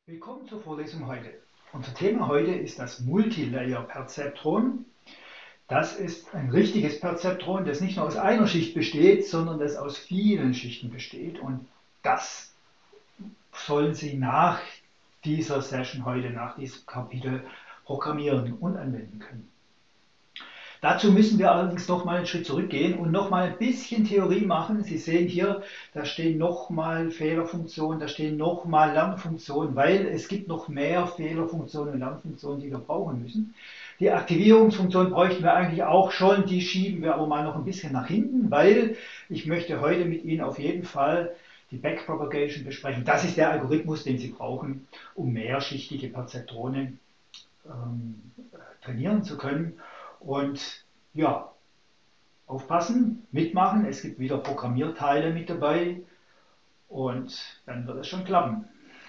Willkommen zur Vorlesung heute. Unser Thema heute ist das Multilayer-Perzeptron. Das ist ein richtiges Perzeptron, das nicht nur aus einer Schicht besteht, sondern das aus vielen Schichten besteht. Und das sollen Sie nach dieser Session heute, nach diesem Kapitel programmieren und anwenden können. Dazu müssen wir allerdings noch mal einen Schritt zurückgehen und noch mal ein bisschen Theorie machen. Sie sehen hier, da stehen noch mal Fehlerfunktionen, da stehen noch mal Lernfunktionen, weil es gibt noch mehr Fehlerfunktionen und Lernfunktionen, die wir brauchen müssen. Die Aktivierungsfunktion bräuchten wir eigentlich auch schon, die schieben wir aber mal noch ein bisschen nach hinten, weil ich möchte heute mit Ihnen auf jeden Fall die Backpropagation besprechen. Das ist der Algorithmus, den Sie brauchen, um mehrschichtige Perzeptronen trainieren zu können. Und ja, aufpassen, mitmachen, es gibt wieder Programmierteile mit dabei und dann wird es schon klappen.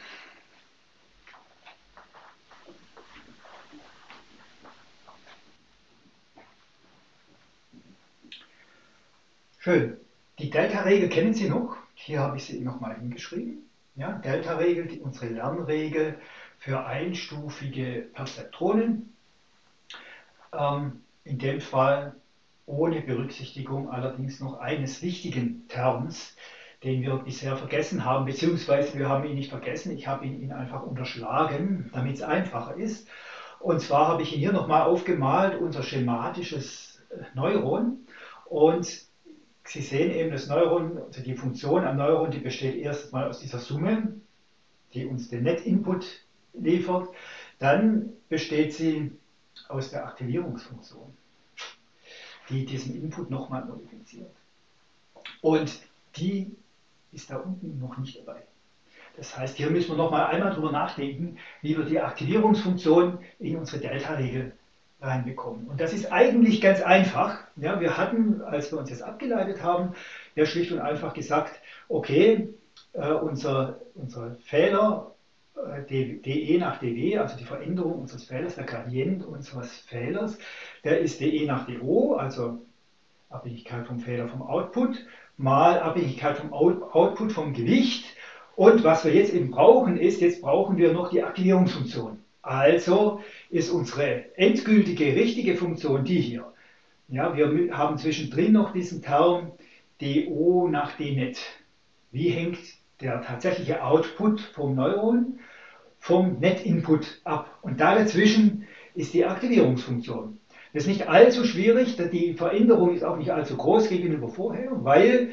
Schön. Die Delta-Regel kennen Sie noch? Hier habe ich sie nochmal hingeschrieben. Ja, Delta-Regel, unsere Lernregel für einstufige Perzeptronen. In dem Fall ohne Berücksichtigung allerdings noch eines wichtigen Terms, den wir bisher vergessen haben, beziehungsweise wir haben ihn nicht vergessen, ich habe ihn einfach unterschlagen, damit es einfacher ist. Und zwar habe ich ihn hier nochmal aufgemalt, unser schematisches Neuron. Und Sie sehen eben das Neuron, also die Funktion am Neuron, die besteht erst mal aus dieser Summe, die uns den Net-Input liefert. Dann besteht sie aus der Aktivierungsfunktion, die diesen Input nochmal modifiziert. Und die ist da unten noch nicht dabei. Das heißt, hier müssen wir nochmal einmal drüber nachdenken, wie wir die Aktivierungsfunktion in unsere Delta-Regel reinbekommen. Und das ist eigentlich ganz einfach. Ja, wir hatten, als wir uns jetzt abgeleitet haben, ja schlicht und einfach gesagt, okay, unser Fehler dE nach dW, also die Veränderung unseres Fehlers, der Gradient unseres Fehlers, der ist dE nach dO, also Abhängigkeit vom Fehler vom Output, mal Abhängigkeit vom Output vom Gewicht. Und was wir jetzt eben brauchen, ist, jetzt brauchen wir noch die Aktivierungsfunktion. Also ist unsere endgültige richtige Funktion die hier. Ja, wir haben zwischendrin noch diesen Term dO nach dNet. Wie hängt der tatsächliche Output vom Neuron vom Net-Input ab? Und dazwischen ist die Aktivierungsfunktion. Das ist nicht allzu schwierig, die Veränderung ist auch nicht allzu groß gegenüber vorher, weil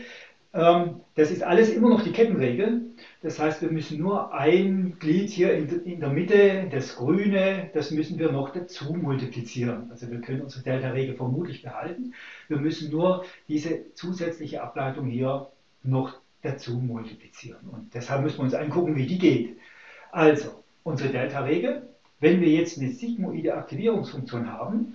das ist alles immer noch die Kettenregel. Das heißt, wir müssen nur ein Glied hier in der Mitte, das Grüne, das müssen wir noch dazu multiplizieren. Also wir können unsere Delta-Regel vermutlich behalten. Wir müssen nur diese zusätzliche Ableitung hier noch dazu multiplizieren. Und deshalb müssen wir uns angucken, wie die geht. Also, unsere Delta-Regel, wenn wir jetzt eine sigmoide Aktivierungsfunktion haben,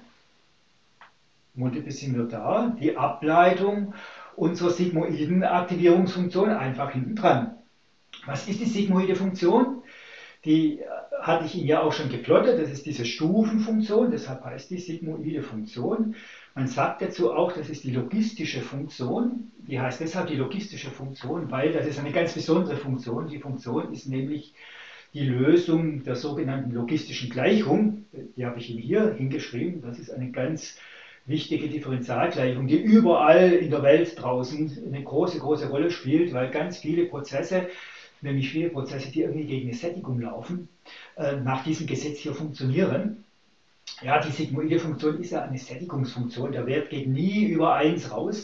multiplizieren wir da die Ableitung unserer sigmoiden Aktivierungsfunktion einfach hinten dran. Was ist die sigmoide Funktion? Die hatte ich Ihnen ja auch schon geplottet, das ist diese Stufenfunktion, deshalb heißt die sigmoide Funktion. Man sagt dazu auch, das ist die logistische Funktion. Die heißt deshalb die logistische Funktion, weil das ist eine ganz besondere Funktion. Die Funktion ist nämlich die Lösung der sogenannten logistischen Gleichung. Die habe ich Ihnen hier hingeschrieben. Das ist eine ganz wichtige Differentialgleichung, die überall in der Welt draußen eine große, große Rolle spielt, weil ganz viele Prozesse, nämlich viele Prozesse, die irgendwie gegen eine Sättigung laufen, nach diesem Gesetz hier funktionieren. Ja, die sigmoide Funktion ist ja eine Sättigungsfunktion, der Wert geht nie über 1 raus.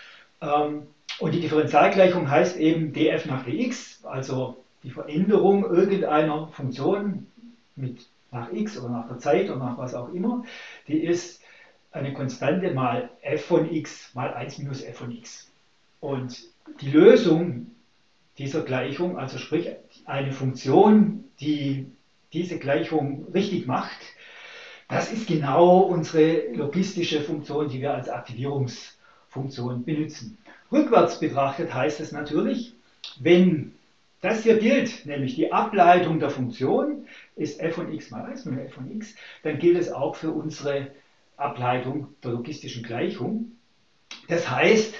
Und die Differentialgleichung heißt eben df nach dx, also die Veränderung irgendeiner Funktion nach x oder nach der Zeit oder nach was auch immer, die ist eine Konstante mal f von x mal 1 minus f von x. Und die Lösung dieser Gleichung, also sprich eine Funktion, die diese Gleichung richtig macht, das ist genau unsere logistische Funktion, die wir als Aktivierungsfunktion benutzen. Rückwärts betrachtet heißt es natürlich, wenn das hier gilt, nämlich die Ableitung der Funktion ist f von x mal 1 minus f von x, dann gilt es auch für unsere Ableitung der logistischen Gleichung. Das heißt,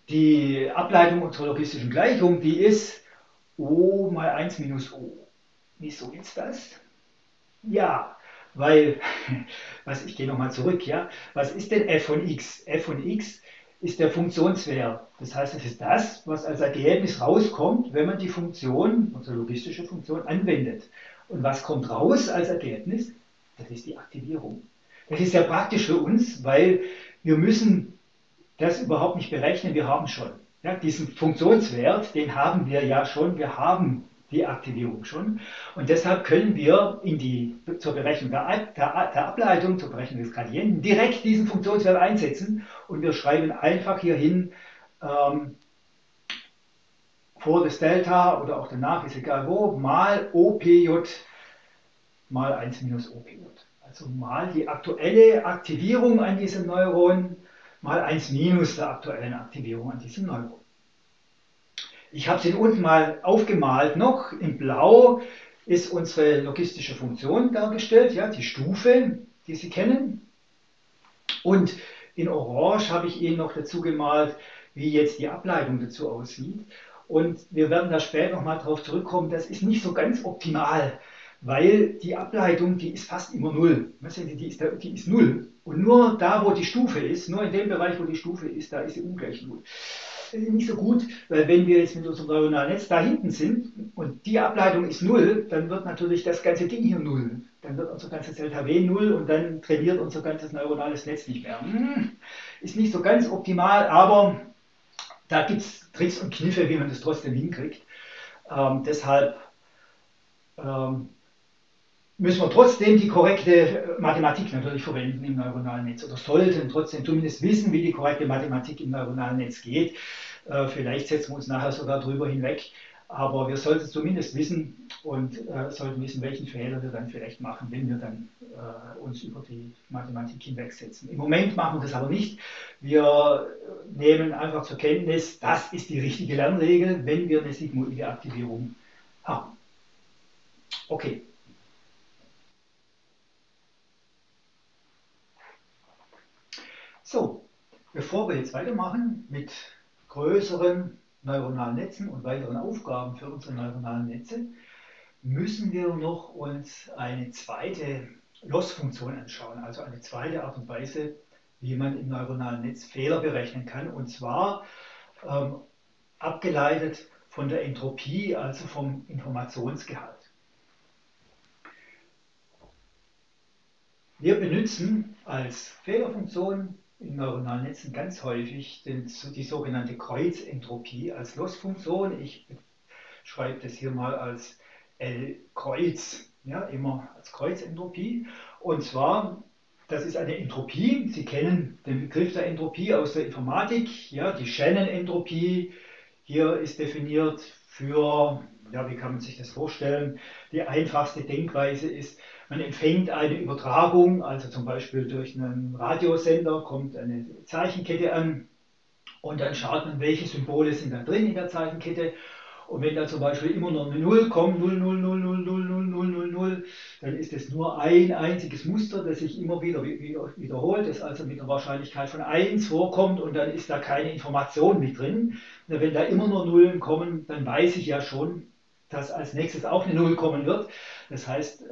die Ableitung unserer logistischen Gleichung, die ist O mal 1 minus O. Wieso jetzt das? Ja, weil, ich gehe nochmal zurück, ja, was ist denn f von x? F von x ist der Funktionswert. Das heißt, es ist das, was als Ergebnis rauskommt, wenn man die Funktion, unsere logistische Funktion, anwendet. Und was kommt raus als Ergebnis? Das ist die Aktivierung. Das ist sehr praktisch für uns, weil wir müssen das überhaupt nicht berechnen, wir haben schon. Ja, diesen Funktionswert, den haben wir ja schon, wir haben die Aktivierung schon. Und deshalb können wir zur Berechnung der Ableitung, zur Berechnung des Gradienten, direkt diesen Funktionswert einsetzen und wir schreiben einfach hier hin, vor das Delta oder auch danach, ist egal wo, mal OPJ mal 1 minus OPJ. Also mal die aktuelle Aktivierung an diesem Neuron mal 1 minus der aktuellen Aktivierung an diesem Neuron. Ich habe es Ihnen unten mal aufgemalt noch. In Blau ist unsere logistische Funktion dargestellt, ja, die Stufe, die Sie kennen. Und in Orange habe ich Ihnen noch dazu gemalt, wie jetzt die Ableitung dazu aussieht. Und wir werden da später nochmal darauf zurückkommen, das ist nicht so ganz optimal, weil die Ableitung, die ist fast immer null. Die ist null. Und nur da, wo die Stufe ist, nur in dem Bereich, wo die Stufe ist, da ist sie ungleich null. Das ist nicht so gut, weil wenn wir jetzt mit unserem neuronalen Netz da hinten sind und die Ableitung ist null, dann wird natürlich das ganze Ding hier null. Dann wird unser ganzes LHW null und dann trainiert unser ganzes neuronales Netz nicht mehr. Ist nicht so ganz optimal, aber da gibt es Tricks und Kniffe, wie man das trotzdem hinkriegt. Deshalb müssen wir trotzdem die korrekte Mathematik natürlich verwenden im neuronalen Netz oder sollten trotzdem zumindest wissen, wie die korrekte Mathematik im neuronalen Netz geht. Vielleicht setzen wir uns nachher sogar drüber hinweg, aber wir sollten es zumindest wissen und sollten wissen, welchen Fehler wir dann vielleicht machen, wenn wir dann uns über die Mathematik hinwegsetzen. Im Moment machen wir das aber nicht. Wir nehmen einfach zur Kenntnis, das ist die richtige Lernregel, wenn wir eine sigmoide Aktivierung haben. Okay. So, bevor wir jetzt weitermachen mit größeren neuronalen Netzen und weiteren Aufgaben für unsere neuronalen Netze, müssen wir noch uns eine zweite Loss-Funktion anschauen, also eine zweite Art und Weise, wie man im neuronalen Netz Fehler berechnen kann, und zwar abgeleitet von der Entropie, also vom Informationsgehalt. Wir benutzen als Fehlerfunktion in neuronalen Netzen ganz häufig die sogenannte Kreuzentropie als Lossfunktion. Ich schreibe das hier mal als L-Kreuz, ja, immer als Kreuzentropie. Und zwar, das ist eine Entropie. Sie kennen den Begriff der Entropie aus der Informatik, ja, die Shannon-Entropie. Hier ist definiert für, ja, wie kann man sich das vorstellen? Die einfachste Denkweise ist, man empfängt eine Übertragung, also zum Beispiel durch einen Radiosender kommt eine Zeichenkette an und dann schaut man, welche Symbole sind da drin in der Zeichenkette. Und wenn da zum Beispiel immer noch eine 0 kommt, 0, 0, 0, 0, 0, 0, 0, 0, 0, dann ist es nur ein einziges Muster, das sich immer wieder wiederholt, das also mit einer Wahrscheinlichkeit von 1 vorkommt und dann ist da keine Information mit drin. Und wenn da immer nur Nullen kommen, dann weiß ich ja schon, dass als nächstes auch eine 0 kommen wird. Das heißt,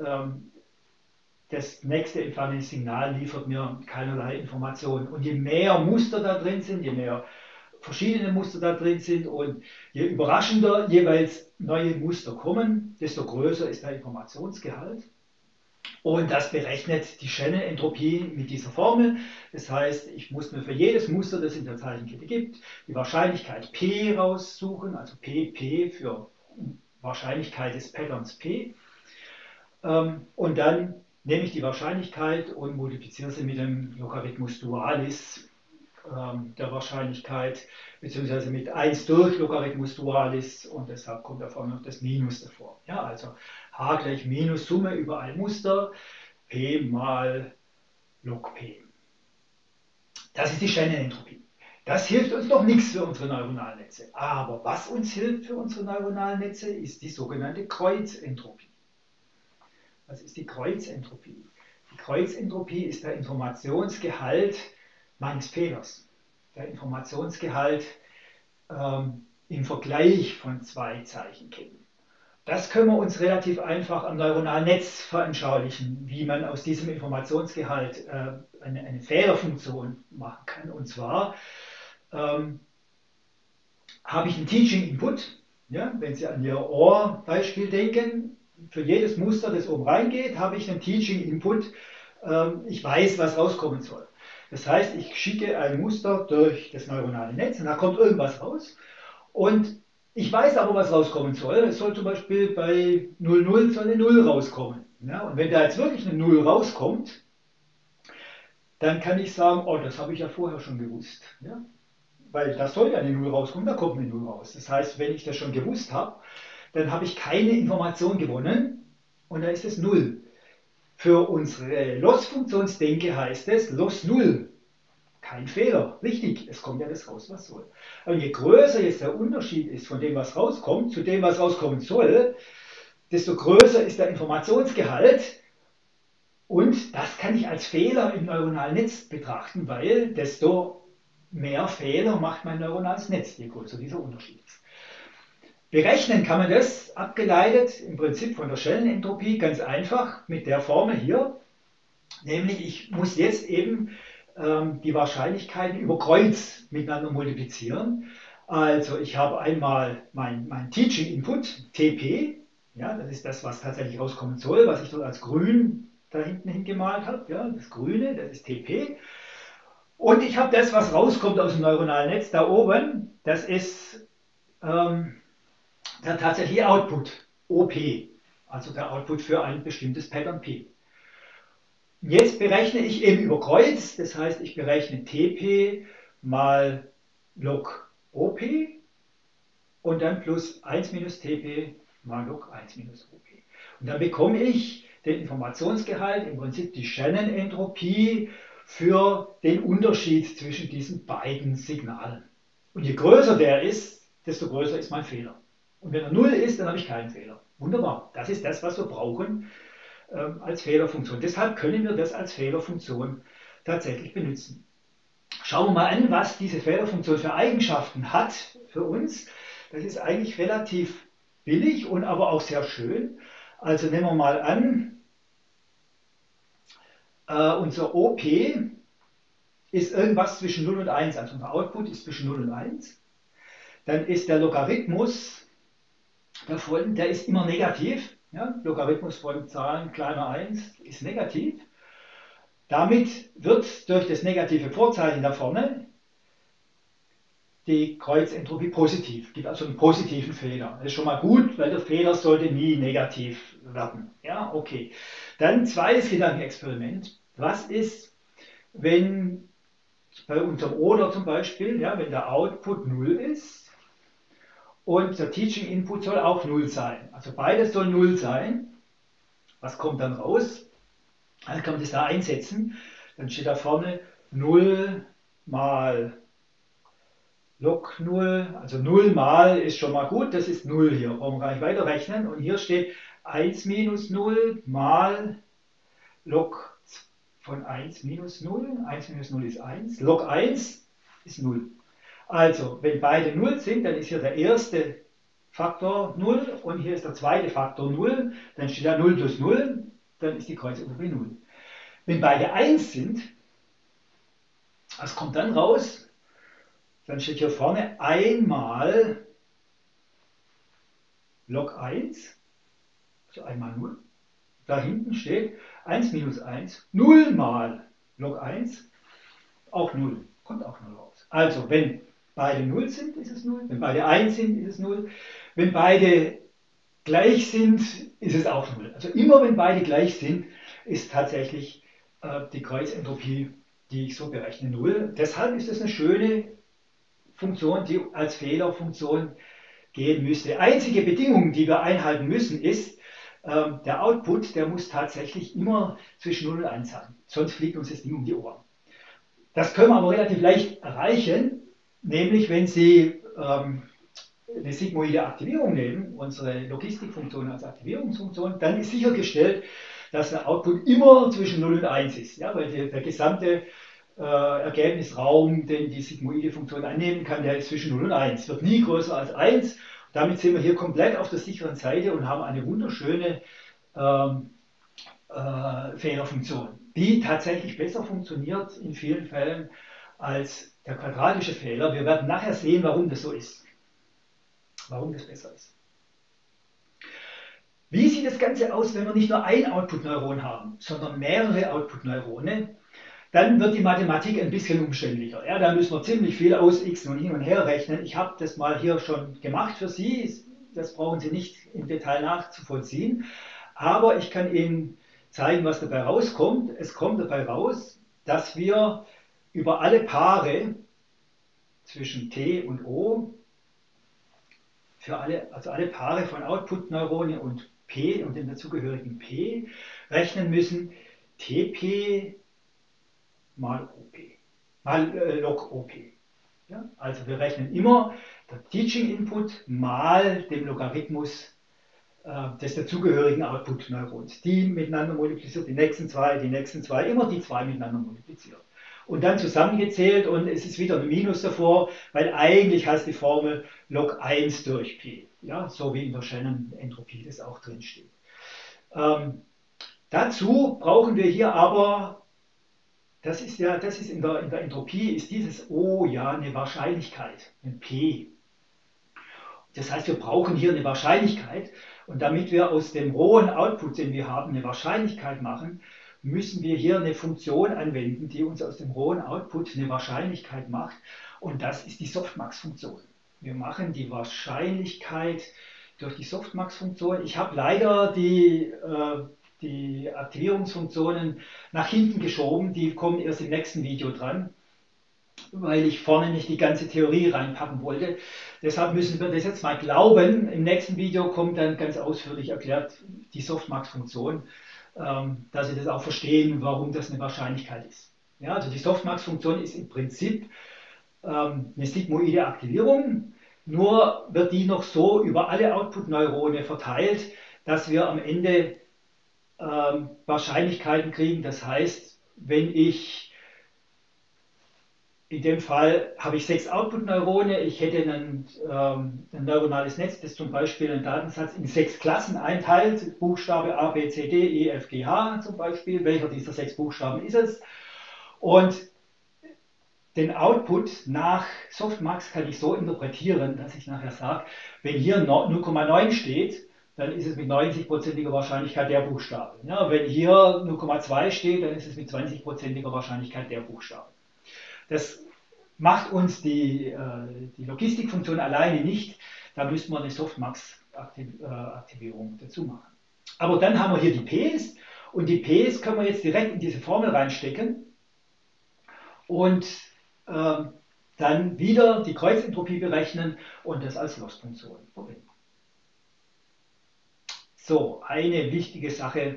das nächste empfangene Signal liefert mir keinerlei Informationen. Und je mehr Muster da drin sind, je mehr verschiedene Muster da drin sind und je überraschender jeweils neue Muster kommen, desto größer ist der Informationsgehalt. Und das berechnet die Shannon-Entropie mit dieser Formel. Das heißt, ich muss mir für jedes Muster, das es in der Zeichenkette gibt, die Wahrscheinlichkeit P raussuchen, also P für Wahrscheinlichkeit des Patterns P. Und dann nehme ich die Wahrscheinlichkeit und multipliziere sie mit dem Logarithmus Dualis der Wahrscheinlichkeit, beziehungsweise mit 1 durch Logarithmus Dualis und deshalb kommt da vorne noch das Minus davor. Ja, also h gleich Minus Summe über ein Muster, p mal log p. Das ist die Shannon-Entropie. Das hilft uns noch nichts für unsere neuronalen Netze. Aber was uns hilft für unsere neuronalen Netze, ist die sogenannte Kreuzentropie. Was ist die Kreuzentropie? Die Kreuzentropie ist der Informationsgehalt meines Fehlers. Der Informationsgehalt im Vergleich von zwei Zeichenketten. Das können wir uns relativ einfach am neuronalen Netz veranschaulichen, wie man aus diesem Informationsgehalt eine Fehlerfunktion machen kann. Und zwar ähm, habe ich einen Teaching Input, ja, wenn Sie an Ihr Ohrbeispiel denken, für jedes Muster, das oben reingeht, habe ich einen Teaching Input. Ich weiß, was rauskommen soll. Das heißt, ich schicke ein Muster durch das neuronale Netz und da kommt irgendwas raus. Und ich weiß aber, was rauskommen soll. Es soll zum Beispiel bei 0,0 soll eine 0 rauskommen. Ja, und wenn da jetzt wirklich eine 0 rauskommt, dann kann ich sagen, oh, das habe ich ja vorher schon gewusst. Ja? Weil da soll ja eine 0 rauskommen, da kommt eine 0 raus. Das heißt, wenn ich das schon gewusst habe, dann habe ich keine Information gewonnen und da ist es 0. Für unsere Loss-Funktionsdenke heißt es Loss 0. Kein Fehler, richtig, es kommt ja das raus, was soll. Aber je größer jetzt der Unterschied ist von dem, was rauskommt, zu dem, was rauskommen soll, desto größer ist der Informationsgehalt und das kann ich als Fehler im neuronalen Netz betrachten, weil desto mehr Fehler macht mein neuronales Netz, je größer dieser Unterschied ist. Berechnen kann man das abgeleitet im Prinzip von der Schellenentropie ganz einfach mit der Formel hier, nämlich ich muss jetzt eben die Wahrscheinlichkeiten über Kreuz miteinander multiplizieren. Also ich habe einmal mein Teaching Input, TP, ja, das ist das, was tatsächlich rauskommen soll, was ich dort als grün da hinten hingemalt habe, ja, das Grüne, das ist TP. Und ich habe das, was rauskommt aus dem neuronalen Netz da oben, das ist der tatsächliche Output, OP, also der Output für ein bestimmtes Pattern P. Jetzt berechne ich eben über Kreuz, das heißt, ich berechne TP mal log OP und dann plus 1 minus TP mal log 1 minus OP. Und dann bekomme ich den Informationsgehalt, im Prinzip die Shannon-Entropie für den Unterschied zwischen diesen beiden Signalen. Und je größer der ist, desto größer ist mein Fehler. Und wenn er 0 ist, dann habe ich keinen Fehler. Wunderbar, das ist das, was wir brauchen als Fehlerfunktion. Deshalb können wir das als Fehlerfunktion tatsächlich benutzen. Schauen wir mal an, was diese Fehlerfunktion für Eigenschaften hat für uns. Das ist eigentlich relativ billig und aber auch sehr schön. Also nehmen wir mal an, unser OP ist irgendwas zwischen 0 und 1, also unser Output ist zwischen 0 und 1. Dann ist der Logarithmus davon, der ist immer negativ. Ja, Logarithmus von Zahlen kleiner 1 ist negativ. Damit wird durch das negative Vorzeichen da vorne die Kreuzentropie positiv. Gibt also einen positiven Fehler. Das ist schon mal gut, weil der Fehler sollte nie negativ werden. Ja, okay. Dann zweites Gedankenexperiment. Was ist, wenn bei unserem Oder zum Beispiel, ja, wenn der Output 0 ist und der Teaching Input soll auch 0 sein. Also beides soll 0 sein. Was kommt dann raus? Also kann man das da einsetzen. Dann steht da vorne 0 mal log 0, also 0 mal ist schon mal gut, das ist 0 hier, brauchen wir gar nicht weiter rechnen. Und hier steht 1 minus 0 mal log von 1 minus 0, 1 minus 0 ist 1, log 1 ist 0. Also, wenn beide 0 sind, dann ist hier der erste Faktor 0 und hier ist der zweite Faktor 0, dann steht da 0 plus 0, dann ist die Kreuzentropie 0. Wenn beide 1 sind, was kommt dann raus? Dann steht hier vorne einmal log 1, also einmal 0. Da hinten steht 1 minus 1, 0 mal log 1, auch 0, kommt auch 0 raus. Also, wenn beide 0 sind, ist es 0. Wenn beide 1 sind, ist es 0. Wenn beide gleich sind, ist es auch 0. Also immer wenn beide gleich sind, ist tatsächlich die Kreuzentropie, die ich so berechne, 0. Deshalb ist es eine schöne Funktion, die als Fehlerfunktion gehen müsste. Einzige Bedingung, die wir einhalten müssen, ist, der Output, der muss tatsächlich immer zwischen 0 und 1 sein. Sonst fliegt uns das Ding um die Ohren. Das können wir aber relativ leicht erreichen, nämlich wenn Sie eine sigmoide Aktivierung nehmen, unsere Logistikfunktion als Aktivierungsfunktion, dann ist sichergestellt, dass der Output immer zwischen 0 und 1 ist. Ja, weil der gesamte Ergebnisraum, den die sigmoide Funktion annehmen kann, der ist zwischen 0 und 1. Wird nie größer als 1 Damit sind wir hier komplett auf der sicheren Seite und haben eine wunderschöne Fehlerfunktion, die tatsächlich besser funktioniert in vielen Fällen als der quadratische Fehler. Wir werden nachher sehen, warum das so ist, warum das besser ist. Wie sieht das Ganze aus, wenn wir nicht nur ein Output-Neuron haben, sondern mehrere Output-Neurone? Dann wird die Mathematik ein bisschen umständlicher. Ja, da müssen wir ziemlich viel aus x und hin und her rechnen. Ich habe das mal hier schon gemacht für Sie. Das brauchen Sie nicht im Detail nachzuvollziehen. Aber ich kann Ihnen zeigen, was dabei rauskommt. Es kommt dabei raus, dass wir über alle Paare zwischen T und O, also alle Paare von Output-Neuronen und P und dem dazugehörigen P, rechnen müssen TP mal OP, mal log OP. Ja? Also wir rechnen immer der Teaching Input mal dem Logarithmus des dazugehörigen Output-Neurons. Die miteinander multipliziert, die nächsten zwei, immer die zwei miteinander multipliziert. Und dann zusammengezählt und es ist wieder ein Minus davor, weil eigentlich heißt die Formel log 1 durch P. Ja? So wie in der Shannon-Entropie das auch drin steht. Dazu brauchen wir hier aber, das ist in der Entropie, ist dieses O ja eine Wahrscheinlichkeit, ein P. Das heißt, wir brauchen hier eine Wahrscheinlichkeit und damit wir aus dem rohen Output, den wir haben, eine Wahrscheinlichkeit machen, müssen wir hier eine Funktion anwenden, die uns aus dem rohen Output eine Wahrscheinlichkeit macht und das ist die Softmax-Funktion. Wir machen die Wahrscheinlichkeit durch die Softmax-Funktion. Ich habe leider die Aktivierungsfunktionen nach hinten geschoben, die kommen erst im nächsten Video dran, weil ich vorne nicht die ganze Theorie reinpacken wollte. Deshalb müssen wir das jetzt mal glauben. Im nächsten Video kommt dann ganz ausführlich erklärt die Softmax-Funktion, dass Sie das auch verstehen, warum das eine Wahrscheinlichkeit ist. Ja, also die Softmax-Funktion ist im Prinzip eine sigmoide Aktivierung, nur wird die noch so über alle Output-Neurone verteilt, dass wir am Ende Wahrscheinlichkeiten kriegen. Das heißt, wenn ich, in dem Fall habe ich 6 Output-Neurone, ich hätte ein neuronales Netz, das zum Beispiel einen Datensatz in 6 Klassen einteilt, Buchstabe A, B, C, D, E, F, G, H zum Beispiel, welcher dieser 6 Buchstaben ist es? Und den Output nach Softmax kann ich so interpretieren, dass ich nachher sage, wenn hier 0,9 steht, dann ist es mit 90%iger Wahrscheinlichkeit der Buchstabe. Ja, wenn hier 0,2 steht, dann ist es mit 20%iger Wahrscheinlichkeit der Buchstabe. Das macht uns die Logistikfunktion alleine nicht, da müssen wir eine Softmax-Aktivierung dazu machen. Aber dann haben wir hier die Ps und die Ps können wir jetzt direkt in diese Formel reinstecken und dann wieder die Kreuzentropie berechnen und das als Lossfunktion verwenden. So, eine wichtige Sache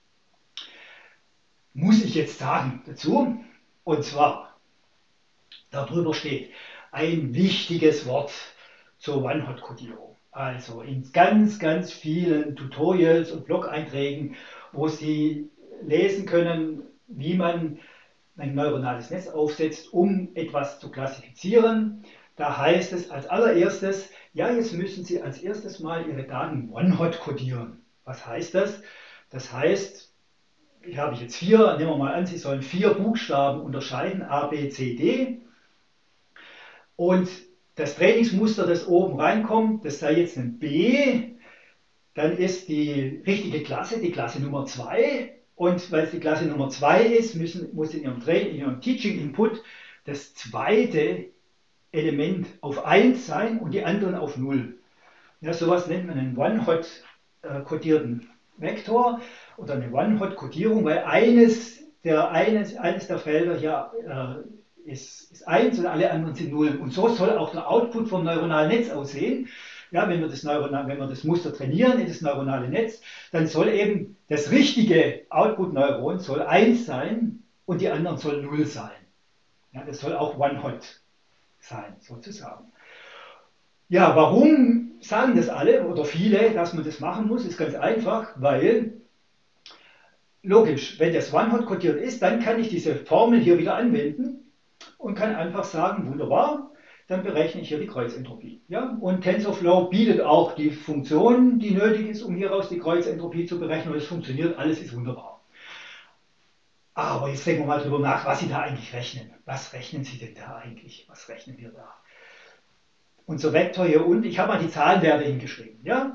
muss ich jetzt sagen dazu, und zwar, darüber steht ein wichtiges Wort zur One-Hot-Codierung. Also in ganz, ganz vielen Tutorials und Blog-Einträgen, wo Sie lesen können, wie man ein neuronales Netz aufsetzt, um etwas zu klassifizieren. Da heißt es als allererstes, ja, jetzt müssen Sie als erstes mal Ihre Daten One-Hot codieren. Was heißt das? Das heißt, hier habe ich jetzt 4, nehmen wir mal an, Sie sollen 4 Buchstaben unterscheiden, A, B, C, D. Und das Trainingsmuster, das oben reinkommt, das sei jetzt ein B, dann ist die richtige Klasse, die Klasse Nummer 2. Und weil es die Klasse Nummer 2 ist, muss in Ihrem Teaching Input das zweite Element auf 1 sein und die anderen auf 0. Ja, sowas nennt man einen One-Hot-kodierten Vektor oder eine One-Hot-Kodierung, weil eines der Felder hier ist 1 und alle anderen sind 0. Und so soll auch der Output vom neuronalen Netz aussehen. Ja, wenn wir das Muster trainieren in das neuronale Netz, dann soll eben das richtige Output-Neuron soll 1 sein und die anderen sollen 0 sein. Ja, das soll auch One-Hot sein, sozusagen. Ja, warum sagen das alle oder viele, dass man das machen muss, ist ganz einfach, weil, logisch, wenn das One-Hot kodiert ist, dann kann ich diese Formel hier wieder anwenden und kann einfach sagen, wunderbar, dann berechne ich hier die Kreuzentropie. Ja? Und TensorFlow bietet auch die Funktion, die nötig ist, um hieraus die Kreuzentropie zu berechnen. Und es funktioniert, alles ist wunderbar. Aber jetzt denken wir mal drüber nach, was Sie da eigentlich rechnen. Was rechnen Sie denn da eigentlich? Was rechnen wir da? Unser Vektor hier unten, ich habe mal die Zahlenwerte hingeschrieben. Ja?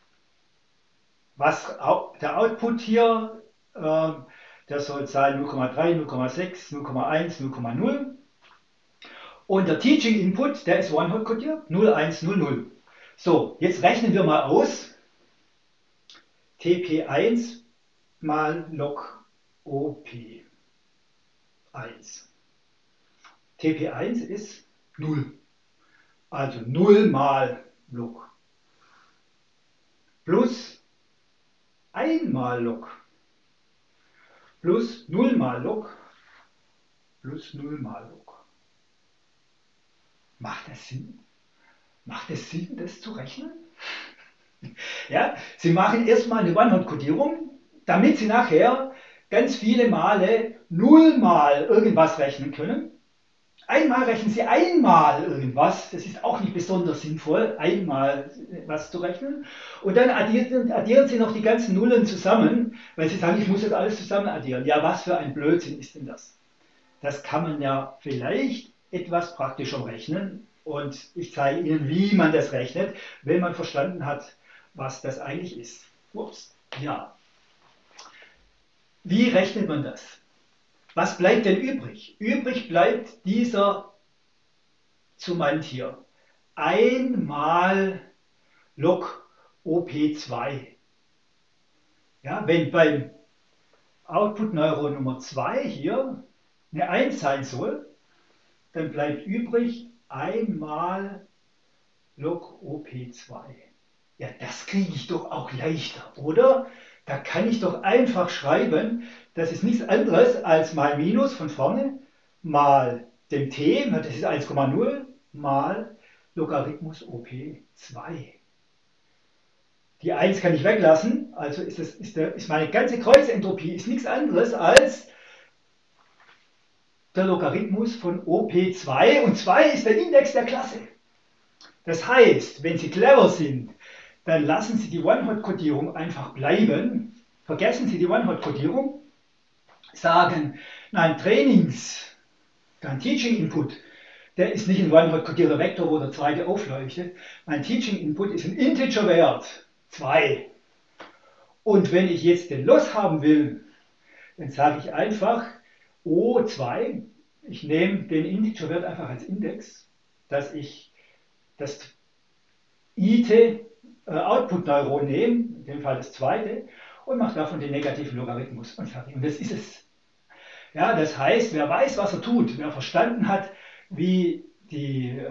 Was der Output hier, der soll sein 0,3, 0,6, 0,1, 0,0. Und der Teaching Input, der ist One-Hot kodiert, 0, 1, 0, 0. So, jetzt rechnen wir mal aus TP1 mal log OP1. TP1 ist 0. Also 0 mal log plus 1 mal log plus 0 mal log plus 0 mal log. Macht das Sinn? Macht es Sinn, das zu rechnen? Ja, Sie machen erstmal eine One-Hot-Kodierung, damit Sie nachher ganz viele Male 0 mal irgendwas rechnen können. Einmal rechnen Sie einmal irgendwas, das ist auch nicht besonders sinnvoll, einmal was zu rechnen. Und dann addieren Sie noch die ganzen Nullen zusammen, weil Sie sagen, ich muss das alles zusammen addieren. Ja, was für ein Blödsinn ist denn das? Das kann man ja vielleicht etwas praktischer rechnen. Und ich zeige Ihnen, wie man das rechnet, wenn man verstanden hat, was das eigentlich ist. Ups, ja. Wie rechnet man das? Was bleibt denn übrig? Übrig bleibt dieser Summand hier. 1 mal log OP2. Ja, wenn beim Output-Neuron Nummer 2 hier eine 1 sein soll, dann bleibt übrig 1 mal log OP2. Ja, das kriege ich doch auch leichter, oder? Da kann ich doch einfach schreiben, das ist nichts anderes als mal Minus von vorne mal dem t, das ist 1,0, mal Logarithmus OP2. Die 1 kann ich weglassen, also ist meine ganze Kreuzentropie ist nichts anderes als der Logarithmus von OP2 und 2 ist der Index der Klasse. Das heißt, wenn Sie clever sind, dann lassen Sie die One-Hot-Kodierung einfach bleiben. Vergessen Sie die One-Hot-Kodierung. Sagen, nein, dein Teaching-Input, der ist nicht ein One-Hot-kodierter Vektor, wo der zweite aufleuchtet. Mein Teaching-Input ist ein Integer-Wert, 2. Und wenn ich jetzt den Loss haben will, dann sage ich einfach O2. Ich nehme den Integer-Wert einfach als Index, dass ich das IT Output-Neuron nehme, in dem Fall das zweite, und mache davon den negativen Logarithmus und fertig. Und das ist es. Ja, das heißt, wer weiß, was er tut, wer verstanden hat, wie die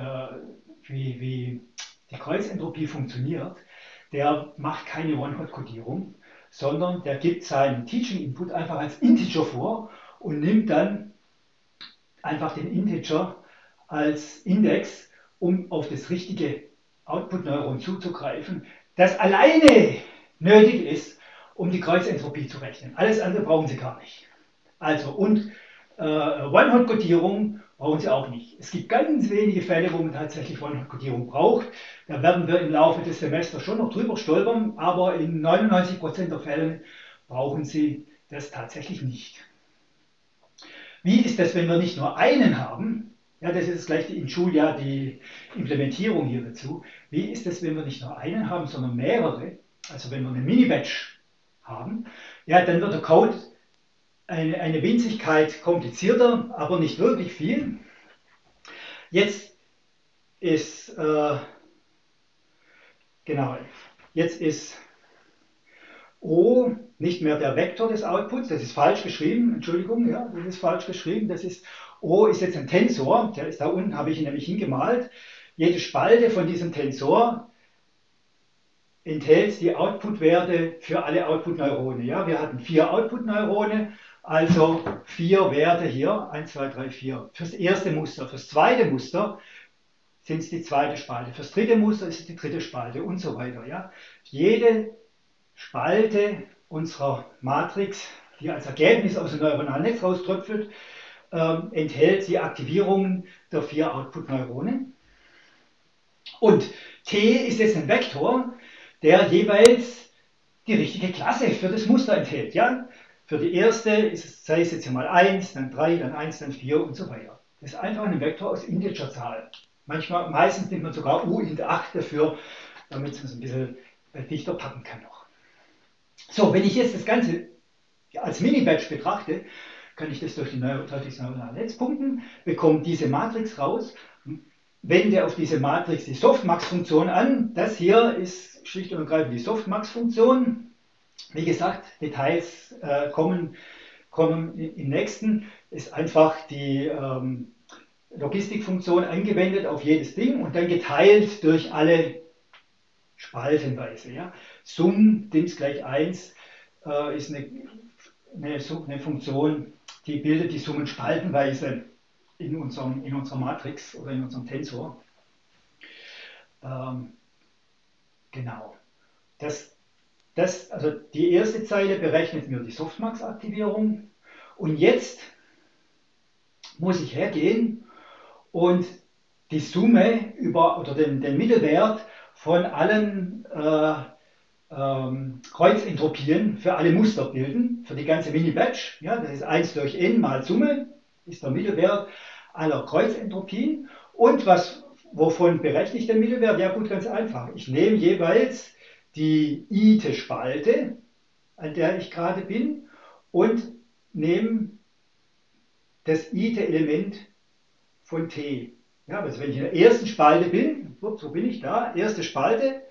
Kreuzentropie funktioniert, der macht keine One-Hot-Kodierung, sondern der gibt seinen Teaching-Input einfach als Integer vor und nimmt dann einfach den Integer als Index, um auf das richtige Output-Neuron zuzugreifen, das alleine nötig ist, um die Kreuzentropie zu rechnen. Alles andere brauchen Sie gar nicht. Also, und One-Hot-Kodierung brauchen Sie auch nicht. Es gibt ganz wenige Fälle, wo man tatsächlich One-Hot-Kodierung braucht. Da werden wir im Laufe des Semesters schon noch drüber stolpern, aber in 99% der Fälle brauchen Sie das tatsächlich nicht. Wie ist das, wenn wir nicht nur einen haben? Ja, das ist gleich in Julia die Implementierung hier dazu. Wie ist es, wenn wir nicht nur einen haben, sondern mehrere? Also wenn wir eine Mini-Batch haben, ja, dann wird der Code eine Winzigkeit komplizierter, aber nicht wirklich viel. Jetzt ist, genau, jetzt ist O nicht mehr der Vektor des Outputs, das ist falsch geschrieben, Entschuldigung, ja, das ist falsch geschrieben, O ist jetzt ein Tensor, der ist da unten, habe ich ihn nämlich hingemalt. Jede Spalte von diesem Tensor enthält die Output-Werte für alle Output-Neurone. Ja, wir hatten 4 Output-Neurone, also 4 Werte hier, 1, 2, 3, 4. Fürs erste Muster, fürs zweite Muster sind es die zweite Spalte, fürs dritte Muster ist es die dritte Spalte und so weiter. Ja. Jede Spalte unserer Matrix, die als Ergebnis aus dem neuronalen Netz rauströpfelt, enthält die Aktivierungen der 4 Output-Neurone. Und T ist jetzt ein Vektor, der jeweils die richtige Klasse für das Muster enthält. Ja? Für die erste ist es, sei es jetzt mal 1, dann 3, dann 1, dann 4 und so weiter. Das ist einfach ein Vektor aus Integerzahlen. Meistens nimmt man sogar U int 8 dafür, damit man es ein bisschen dichter packen kann noch. So, wenn ich jetzt das Ganze als Mini-Batch betrachte, kann ich das durch das neuronale Netz pumpen, bekomme diese Matrix raus, wende auf diese Matrix die Softmax-Funktion an. Das hier ist schlicht und ergreifend die Softmax-Funktion. Wie gesagt, Details kommen im nächsten. Ist einfach die Logistikfunktion angewendet auf jedes Ding und dann geteilt durch alle spaltenweise. Ja. Sum, Dims gleich 1, ist eine Funktion, die bildet die Summen spaltenweise in unserer Matrix oder in unserem Tensor. Genau. Also die erste Zeile berechnet mir die Softmax-Aktivierung und jetzt muss ich hergehen und die Summe oder den Mittelwert von allen Kreuzentropien für alle Muster bilden, für die ganze Mini-Batch. Ja, das ist 1 durch n mal Summe, ist der Mittelwert aller Kreuzentropien. Und wovon berechne ich den Mittelwert? Ja gut, ganz einfach. Ich nehme jeweils die ite Spalte, an der ich gerade bin, und nehme das ite Element von t. Ja, also wenn ich in der ersten Spalte bin, wo bin ich da? Erste Spalte.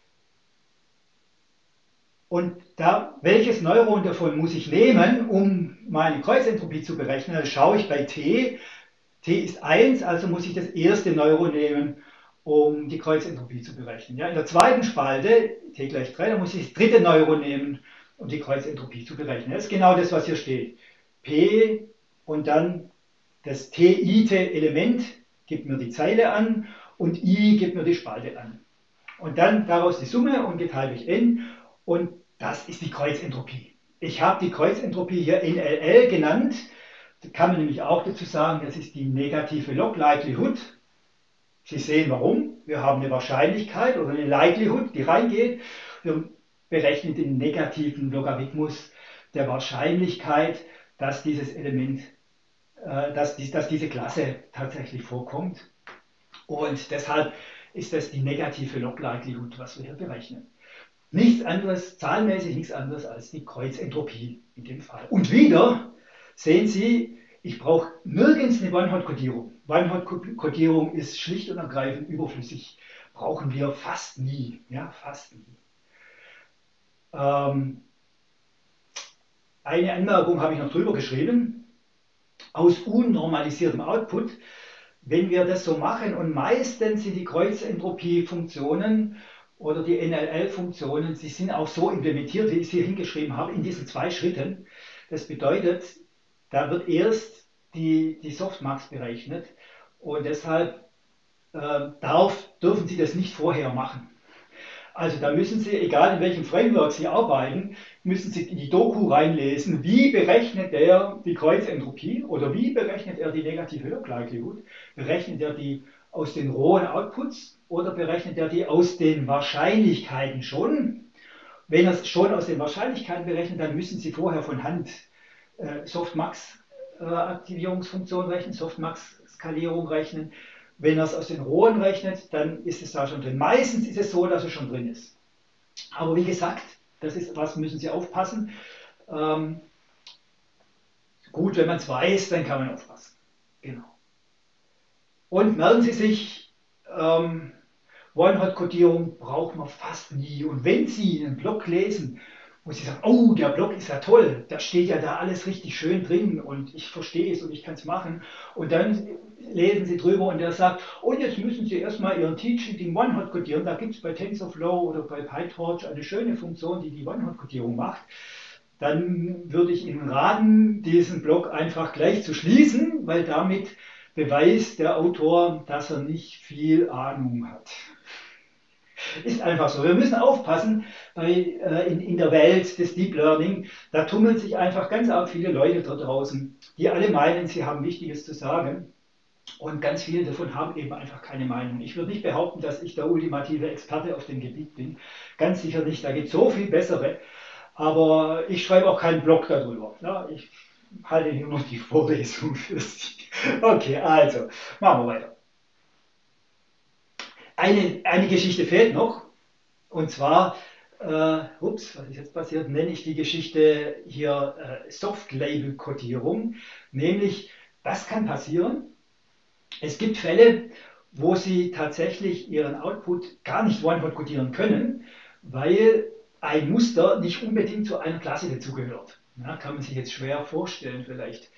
Und welches Neuron davon muss ich nehmen, um meine Kreuzentropie zu berechnen? Da schaue ich bei t. T ist 1, also muss ich das erste Neuron nehmen, um die Kreuzentropie zu berechnen. Ja, in der zweiten Spalte, t gleich 3, da muss ich das dritte Neuron nehmen, um die Kreuzentropie zu berechnen. Das ist genau das, was hier steht. P und dann das t-ite Element gibt mir die Zeile an und i gibt mir die Spalte an. Und dann daraus die Summe und geteilt durch n. Und das ist die Kreuzentropie. Ich habe die Kreuzentropie hier NLL genannt. Da kann man nämlich auch dazu sagen, das ist die negative Log Likelihood. Sie sehen warum. Wir haben eine Wahrscheinlichkeit oder eine Likelihood, die reingeht. Wir berechnen den negativen Logarithmus der Wahrscheinlichkeit, dass dieses Element, dass diese Klasse tatsächlich vorkommt. Und deshalb ist das die negative Log Likelihood, was wir hier berechnen. Nichts anderes, zahlenmäßig nichts anderes als die Kreuzentropie in dem Fall. Und wieder sehen Sie, ich brauche nirgends eine One-Hot-Kodierung. One-Hot-Kodierung ist schlicht und ergreifend überflüssig. Brauchen wir fast nie. Ja, fast nie. Eine Anmerkung habe ich noch drüber geschrieben. Aus unnormalisiertem Output, wenn wir das so machen, und meistens sind die Kreuzentropie-Funktionen oder die NLL-Funktionen, sie sind auch so implementiert, wie ich es hier hingeschrieben habe, in diesen 2 Schritten. Das bedeutet, da wird erst die Softmax berechnet und deshalb dürfen Sie das nicht vorher machen. Also da müssen Sie, egal in welchem Framework Sie arbeiten, müssen Sie in die Doku reinlesen, wie berechnet er die Kreuzentropie oder wie berechnet er die negative Log Likelihood. Berechnet er die aus den rohen Outputs oder berechnet er die aus den Wahrscheinlichkeiten schon? Wenn er es schon aus den Wahrscheinlichkeiten berechnet, dann müssen Sie vorher von Hand Softmax-Aktivierungsfunktion rechnen, Softmax-Skalierung rechnen. Wenn er es aus den rohen rechnet, dann ist es da schon drin. Meistens ist es so, dass es schon drin ist. Aber wie gesagt, das ist was, müssen Sie aufpassen. Gut, wenn man es weiß, dann kann man aufpassen. Genau. Und merken Sie sich, One-Hot-Kodierung braucht man fast nie. Und wenn Sie einen Blog lesen, wo Sie sagen, oh, der Blog ist ja toll, da steht ja da alles richtig schön drin und ich verstehe es und ich kann es machen. Und dann lesen Sie drüber und der sagt, und jetzt müssen Sie erstmal Ihren Teaching One-Hot kodieren. Da gibt es bei TensorFlow oder bei PyTorch eine schöne Funktion, die die One-Hot-Kodierung macht. Dann würde ich Ihnen raten, diesen Blog einfach gleich zu schließen, weil damit beweist der Autor, dass er nicht viel Ahnung hat. Ist einfach so. Wir müssen aufpassen in der Welt des Deep Learning. Da tummeln sich einfach ganz arg viele Leute da draußen, die alle meinen, sie haben Wichtiges zu sagen. Und ganz viele davon haben eben einfach keine Meinung. Ich würde nicht behaupten, dass ich der ultimative Experte auf dem Gebiet bin. Ganz sicher nicht. Da gibt es so viel bessere. Aber ich schreibe auch keinen Blog darüber. Ja, ich halte hier nur die Vorlesung für Sie. Okay, also, machen wir weiter. Eine Geschichte fehlt noch. Und zwar, ups, was ist jetzt passiert, nenne ich die Geschichte hier Soft-Label-Kodierung. Nämlich, was kann passieren? Es gibt Fälle, wo Sie tatsächlich Ihren Output gar nicht One-Hot codieren können, weil ein Muster nicht unbedingt zu einer Klasse dazugehört. Ja, kann man sich jetzt schwer vorstellen vielleicht.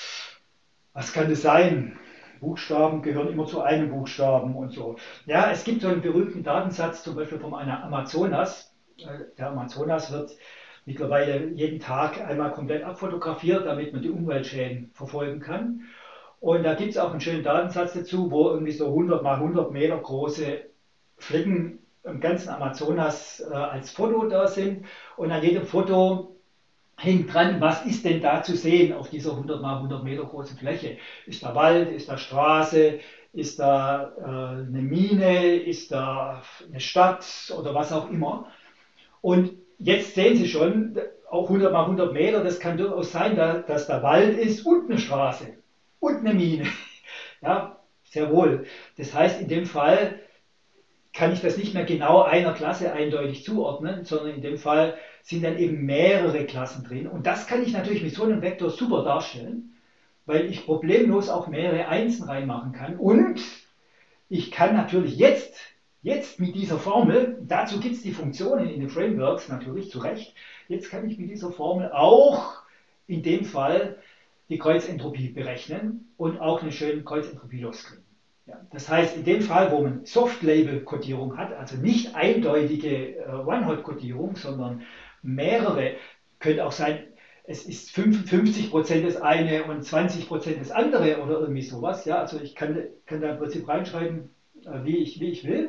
Was kann das sein? Buchstaben gehören immer zu einem Buchstaben und so. Ja, es gibt so einen berühmten Datensatz, zum Beispiel vom Amazonas. Der Amazonas wird mittlerweile jeden Tag einmal komplett abfotografiert, damit man die Umweltschäden verfolgen kann. Und da gibt es auch einen schönen Datensatz dazu, wo irgendwie so 100 mal 100 Meter große Flecken im ganzen Amazonas als Foto da sind. Und an jedem Foto hängt dran, was ist denn da zu sehen auf dieser 100 mal 100 Meter großen Fläche? Ist da Wald, ist da Straße, ist da eine Mine, ist da eine Stadt oder was auch immer? Und jetzt sehen Sie schon, auch 100 mal 100 Meter, das kann durchaus sein, dass da Wald ist und eine Straße und eine Mine. Ja, sehr wohl. Das heißt, in dem Fall kann ich das nicht mehr genau einer Klasse eindeutig zuordnen, sondern in dem Fall sind dann eben mehrere Klassen drin. Und das kann ich natürlich mit so einem Vektor super darstellen, weil ich problemlos auch mehrere Einsen reinmachen kann. Und ich kann natürlich jetzt mit dieser Formel, dazu gibt es die Funktionen in den Frameworks natürlich, zu Recht, jetzt kann ich mit dieser Formel auch in dem Fall die Kreuzentropie berechnen und auch eine schöne Kreuzentropie loskriegen. Ja, das heißt, in dem Fall, wo man Soft-Label-Kodierung hat, also nicht eindeutige One-Hot-Kodierung, sondern mehrere, könnte auch sein, es ist 55% das eine und 20% das andere oder irgendwie sowas. Ja, also ich kann da im Prinzip reinschreiben, wie ich will,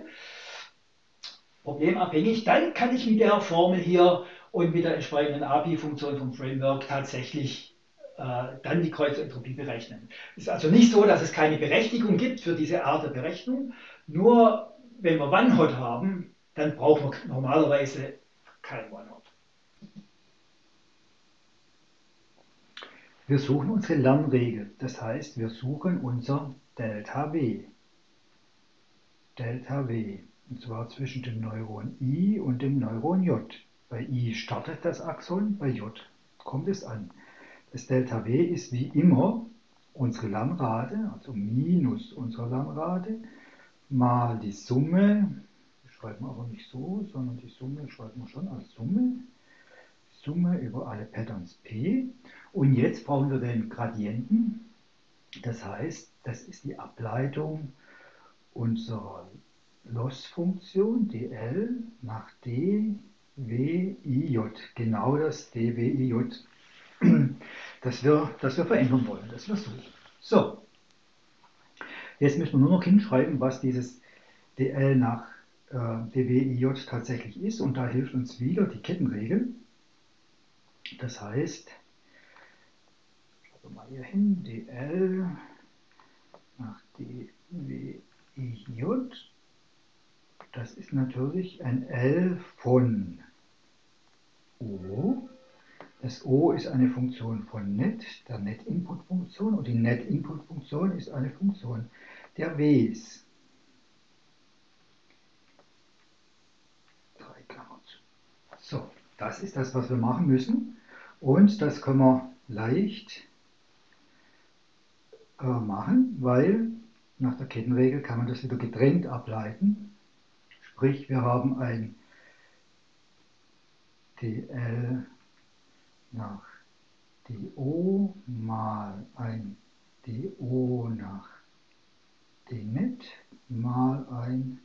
problemabhängig. Dann kann ich mit der Formel hier und mit der entsprechenden API-Funktion vom Framework tatsächlich dann die Kreuzentropie berechnen. Es ist also nicht so, dass es keine Berechtigung gibt für diese Art der Berechnung, nur wenn wir One-Hot haben, dann brauchen wir normalerweise kein One-Hot. Wir suchen unsere Lernregel, das heißt, wir suchen unser Delta W. Delta W, und zwar zwischen dem Neuron I und dem Neuron J. Bei I startet das Axon, bei J kommt es an. Das Delta W ist wie immer unsere Lernrate, also minus unsere Lernrate, mal die Summe, die schreiben wir aber nicht so, sondern die Summe schreiben wir schon als Summe über alle Patterns P. Und jetzt brauchen wir den Gradienten, das heißt, das ist die Ableitung unserer Loss-Funktion dl nach dwij, genau das dwij, das wir verändern wollen, das wir suchen. So, jetzt müssen wir nur noch hinschreiben, was dieses dl nach dwij tatsächlich ist, und da hilft uns wieder die Kettenregel. Das heißt, schreiben wir mal hier hin, dl nach dwij, das ist natürlich ein L von O. Das O ist eine Funktion von net, der Net-Input-Funktion, und die Net-Input-Funktion ist eine Funktion der Ws. So, das ist das, was wir machen müssen, und das können wir leicht machen, weil nach der Kettenregel kann man das wieder getrennt ableiten. Sprich, wir haben ein dl nach do mal ein do nach dnet mal ein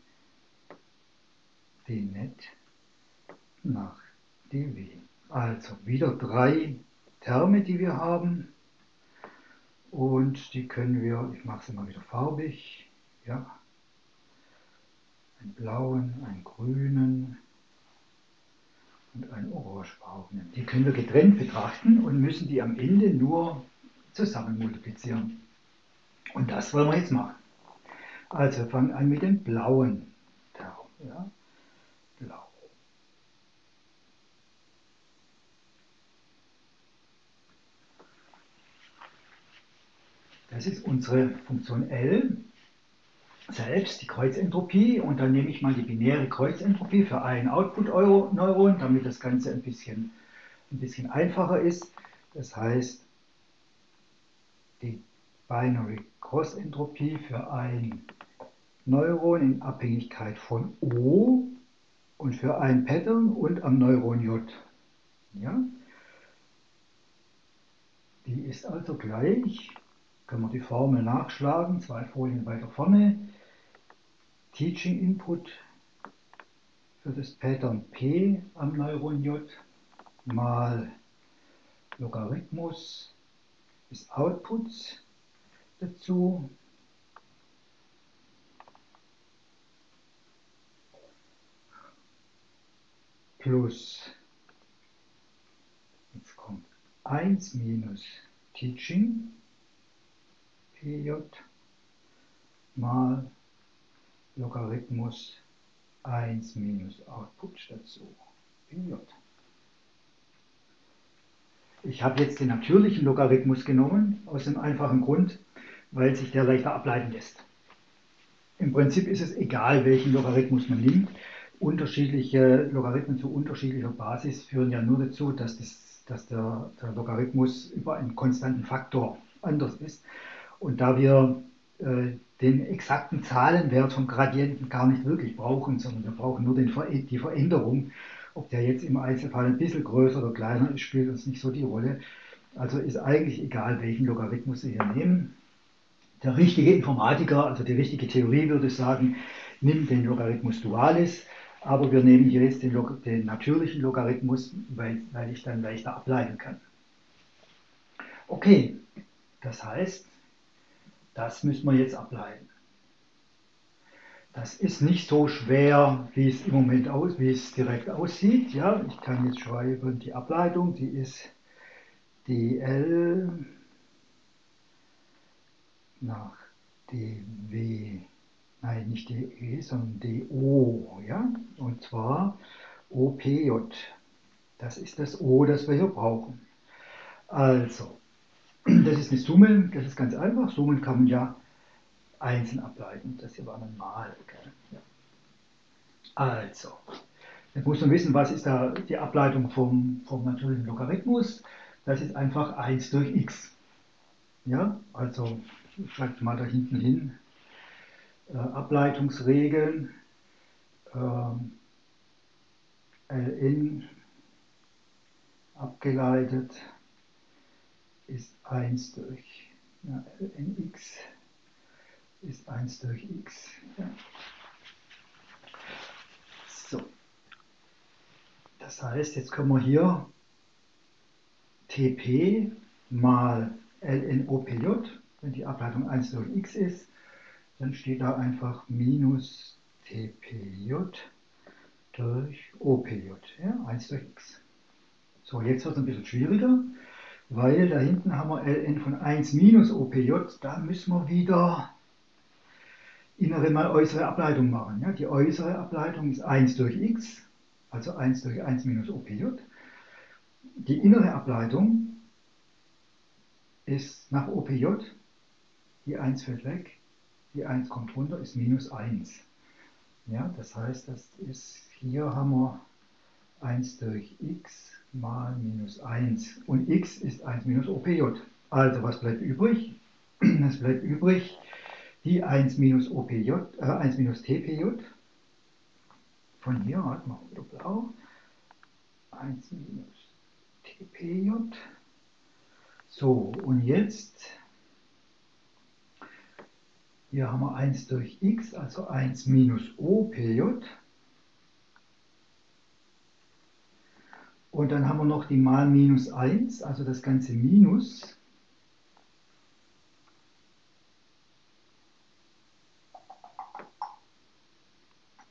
dnet nach dw. Also wieder drei Terme, die wir haben, und die können wir, ich mache sie mal wieder farbig, ja, einen blauen, einen grünen und einen orangefarbenen. Die können wir getrennt betrachten und müssen die am Ende nur zusammen multiplizieren. Und das wollen wir jetzt machen. Also wir fangen an mit dem blauen Term. Ja? Blau. Das ist unsere Funktion L, selbst die Kreuzentropie. Und dann nehme ich mal die binäre Kreuzentropie für ein Output-Neuron, damit das Ganze ein bisschen einfacher ist. Das heißt, die Binary Cross-Entropie für ein Neuron in Abhängigkeit von O und für ein Pattern und am Neuron J. Ja? Die ist also gleich, können wir die Formel nachschlagen, 2 Folien weiter vorne. Teaching Input für das Pattern P am Neuron J mal Logarithmus des Outputs dazu plus, jetzt kommt 1 minus Teaching PJ mal Logarithmus 1 minus Output dazu PJ. Ich habe jetzt den natürlichen Logarithmus genommen, aus dem einfachen Grund, weil sich der leichter ableiten lässt. Im Prinzip ist es egal, welchen Logarithmus man nimmt. Unterschiedliche Logarithmen zu unterschiedlicher Basis führen ja nur dazu, dass der Logarithmus über einen konstanten Faktor anders ist. Und da wir den exakten Zahlenwert vom Gradienten gar nicht wirklich brauchen, sondern wir brauchen nur die Veränderung, ob der jetzt im Einzelfall ein bisschen größer oder kleiner ist, spielt uns nicht so die Rolle. Also ist eigentlich egal, welchen Logarithmus Sie hier nehmen. Der richtige Informatiker, also die richtige Theorie würde sagen, nimmt den Logarithmus Dualis, aber wir nehmen hier jetzt den natürlichen Logarithmus, weil ich dann leichter ableiten kann. Okay, das heißt, das müssen wir jetzt ableiten. Das ist nicht so schwer, wie es im Moment wie es direkt aussieht. Ja, ich kann jetzt schreiben, die Ableitung, die ist dl nach dw, nein, nicht dE, sondern do, ja, und zwar OPJ. Das ist das O, das wir hier brauchen. Also, das ist eine Summe, das ist ganz einfach. Summen kann man ja einzeln ableiten. Das hier war ein Mal. Okay? Ja. Also, jetzt muss man wissen, was ist da die Ableitung vom natürlichen Logarithmus. Das ist einfach 1 durch x. Ja, also ich schreibe mal da hinten hin. Ableitungsregeln. Ln abgeleitet ist 1 durch Lnx ist 1 durch x. Ja. So, das heißt, jetzt können wir hier Tp mal LNOPJ, wenn die Ableitung 1 durch x ist, dann steht da einfach minus TPJ durch OPJ, ja, 1 durch x. So, jetzt wird es ein bisschen schwieriger, weil da hinten haben wir Ln von 1 minus OPJ, da müssen wir wieder innere mal äußere Ableitung machen. Ja? Die äußere Ableitung ist 1 durch x, also 1 durch 1 minus OPJ. Die innere Ableitung ist nach OPJ, die 1 fällt weg, die 1 kommt runter, ist minus 1. Ja, das heißt, hier haben wir 1 durch x mal minus 1 und x ist 1 minus OPJ. Also was bleibt übrig? Es bleibt übrig die 1 minus OPJ, 1 minus TPJ. Von hier hat man wieder blau. 1 minus TPJ. So, und jetzt, hier haben wir 1 durch x, also 1 minus OPJ. Und dann haben wir noch die mal minus 1, also das ganze Minus.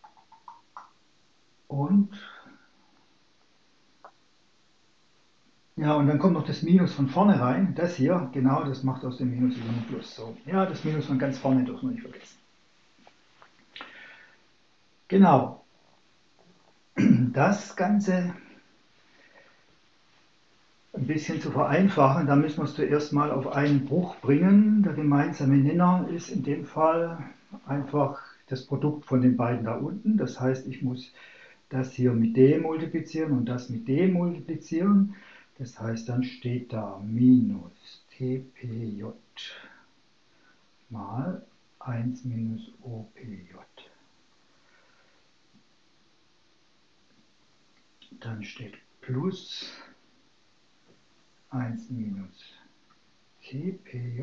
Und Ja, und dann kommt noch das Minus von vorne rein. Das hier, genau, das macht aus dem Minus wieder ein Plus. So. Ja, das Minus von ganz vorne dürfen wir nicht vergessen. Genau. Das Ganze ein bisschen zu vereinfachen, da müssen wir es zuerst mal auf einen Bruch bringen. Der gemeinsame Nenner ist in dem Fall einfach das Produkt von den beiden da unten. Das heißt, ich muss das hier mit d multiplizieren und das mit d multiplizieren. Das heißt, dann steht da minus tpj mal 1 minus opj. Dann steht plus 1 minus tpj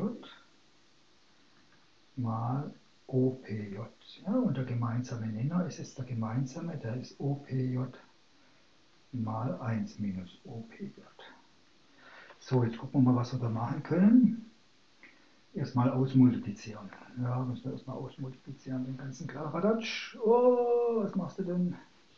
mal OPJ. Ja, und der gemeinsame Nenner ist jetzt der gemeinsame, der ist OPJ mal 1 minus OPJ. So, jetzt gucken wir mal, was wir da machen können. Erstmal ausmultiplizieren. Ja, müssen wir erstmal ausmultiplizieren, den ganzen Kladderadatsch. Oh, was machst du denn?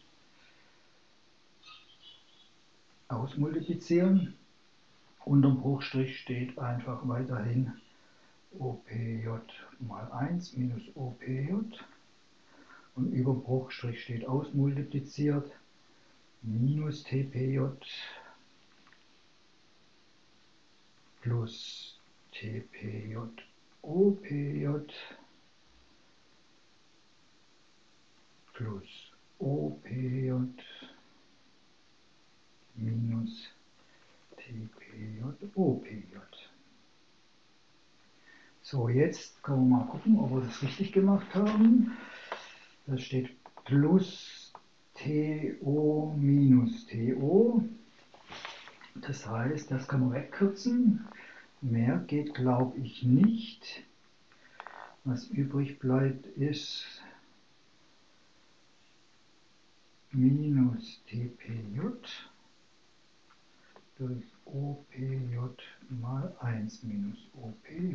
Ausmultiplizieren. Unterm Bruchstrich steht einfach weiterhin OPJ mal 1 minus OPJ. Und über dem Bruchstrich steht ausmultipliziert minus TPJ plus TPJ OPJ plus OPJ minus TPJ OPJ. So, jetzt können wir mal gucken, ob wir das richtig gemacht haben. Da steht plus TO minus TO. Das heißt, das kann man wegkürzen. Mehr geht, glaube ich, nicht. Was übrig bleibt, ist minus TPJ durch OPJ mal 1 minus OPJ.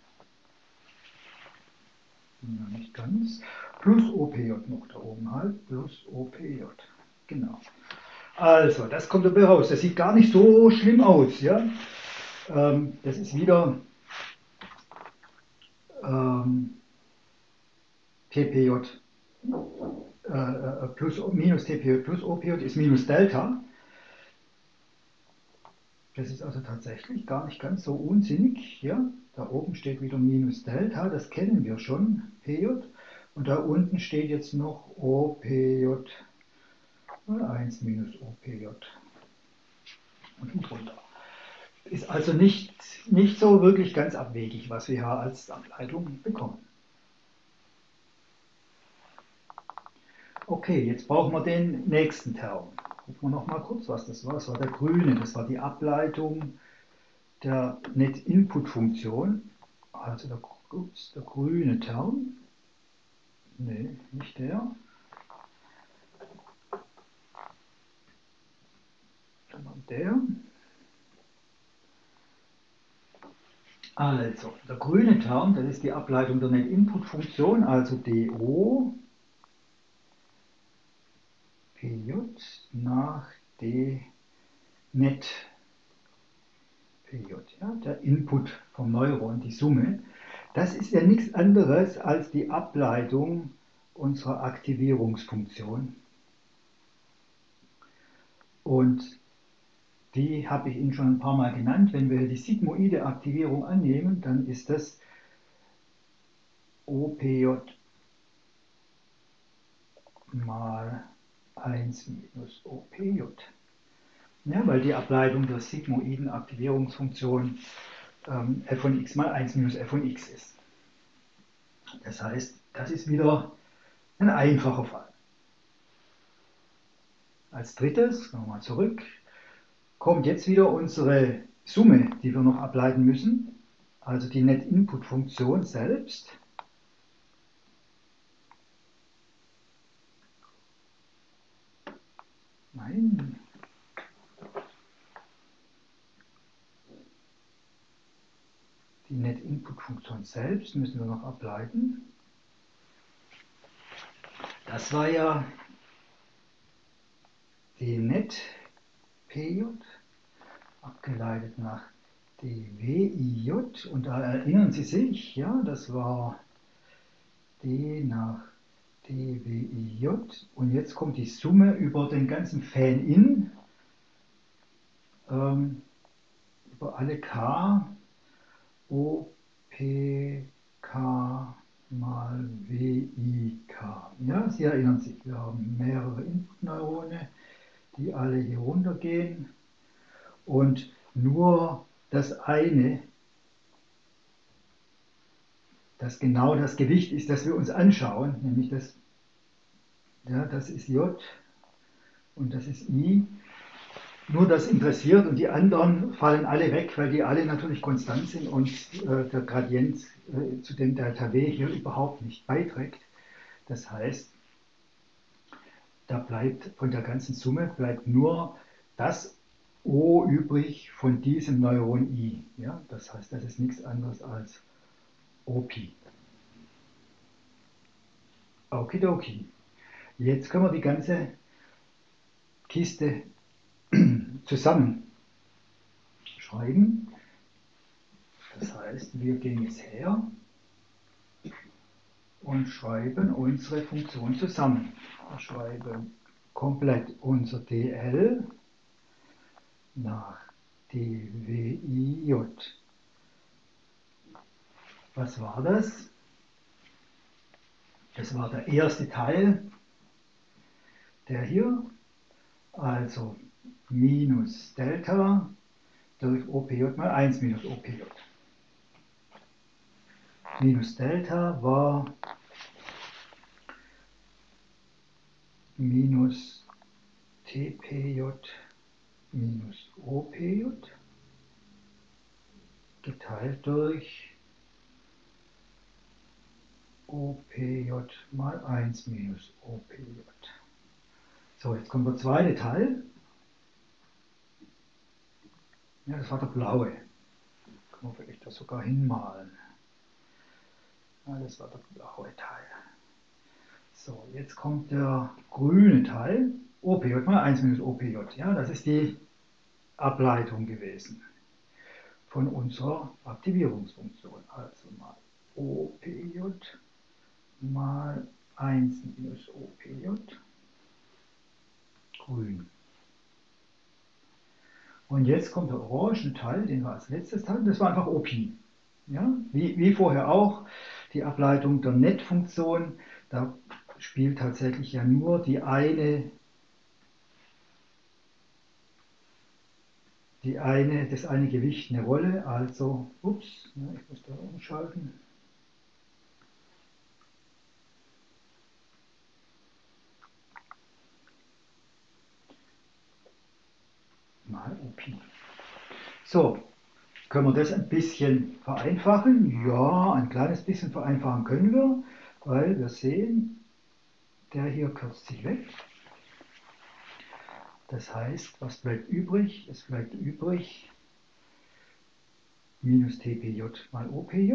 Ja, nicht ganz. Plus OPJ noch da oben halt, plus OPJ. Genau. Also, das kommt dabei raus. Das sieht gar nicht so schlimm aus. Ja? Das ist wieder TPJ plus minus TPJ plus OPJ ist minus Delta. Das ist also tatsächlich gar nicht ganz so unsinnig. Ja? Da oben steht wieder minus Delta, das kennen wir schon, PJ. Und da unten steht jetzt noch OPJ, 1 minus OPJ. Und drunter. Ist also nicht so wirklich ganz abwegig, was wir hier als Ableitung bekommen. Okay, jetzt brauchen wir den nächsten Term. Gucken wir noch mal kurz, was das war. Das war der grüne, das war die Ableitung der Net-Input-Funktion. Also der grüne Term. Nee, nicht der. Sondern der. Also, der grüne Term, das ist die Ableitung der Net-Input-Funktion, also DO PJ nach D Net PJ, ja, der Input vom Neuron, die Summe. Das ist ja nichts anderes als die Ableitung unserer Aktivierungsfunktion. Und die habe ich Ihnen schon ein paar Mal genannt. Wenn wir die sigmoide Aktivierung annehmen, dann ist das OPJ mal 1 minus OPJ. Ja, weil die Ableitung der sigmoiden Aktivierungsfunktion f von x mal 1 minus f von x ist. Das heißt, das ist wieder ein einfacher Fall. Als drittes, gehen wir mal zurück, kommt jetzt wieder unsere Summe, die wir noch ableiten müssen, also die Net-Input-Funktion selbst. Nein. Die Net-Input-Funktion selbst müssen wir noch ableiten. Das war ja die Net-PJ abgeleitet nach dWij. Und da erinnern Sie sich, ja, das war d nach dWij. Und jetzt kommt die Summe über den ganzen Fan-In, über alle k, OPK mal WIK. Ja, Sie erinnern sich, wir haben mehrere Inputneurone, die alle hier runtergehen. Und nur das eine, das genau das Gewicht ist, das wir uns anschauen, nämlich das, ja, das ist J und das ist I. Nur das interessiert und die anderen fallen alle weg, weil die alle natürlich konstant sind und der Gradient zu dem Delta W hier überhaupt nicht beiträgt. Das heißt, da bleibt von der ganzen Summe bleibt nur das O übrig von diesem Neuron I. Ja? Das heißt, das ist nichts anderes als OP. Okidoki. Jetzt können wir die ganze Kiste zusammenschreiben. Das heißt, wir gehen jetzt her und schreiben unsere Funktion zusammen. Wir schreiben komplett unser dl nach dWij. Was war das? Das war der erste Teil, der hier, also minus Delta durch OPJ mal 1 minus OPJ. Minus Delta war minus TPJ minus OPJ geteilt durch OPJ mal 1 minus OPJ. So, jetzt kommt der zweite Teil. Ja, das war der blaue. Kann man vielleicht das sogar hinmalen. Ja, das war der blaue Teil. So, jetzt kommt der grüne Teil. OPJ mal 1 minus OPJ. Ja, das ist die Ableitung gewesen von unserer Aktivierungsfunktion. Also mal OPJ mal 1 minus OPJ. Grün. Und jetzt kommt der orange Teil, den wir als letztes hatten. Das war einfach OP. Ja? Wie vorher auch, die Ableitung der Net-Funktion. Da spielt tatsächlich ja nur das eine Gewicht eine Rolle. Also, ups, ich muss da umschalten. Mal OP. So, können wir das ein bisschen vereinfachen? Ja, ein kleines bisschen vereinfachen können wir, weil wir sehen, der hier kürzt sich weg. Das heißt, was bleibt übrig? Es bleibt übrig minus TPJ mal OPJ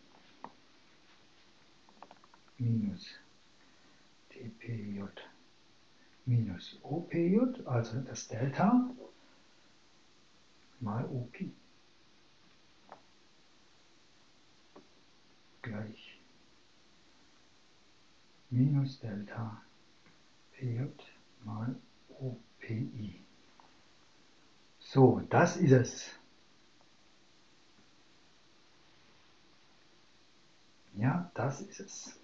minus TPJ minus OPJ, also das Delta mal OP gleich minus Delta PJ mal OPI. So, das ist es. Ja, das ist es.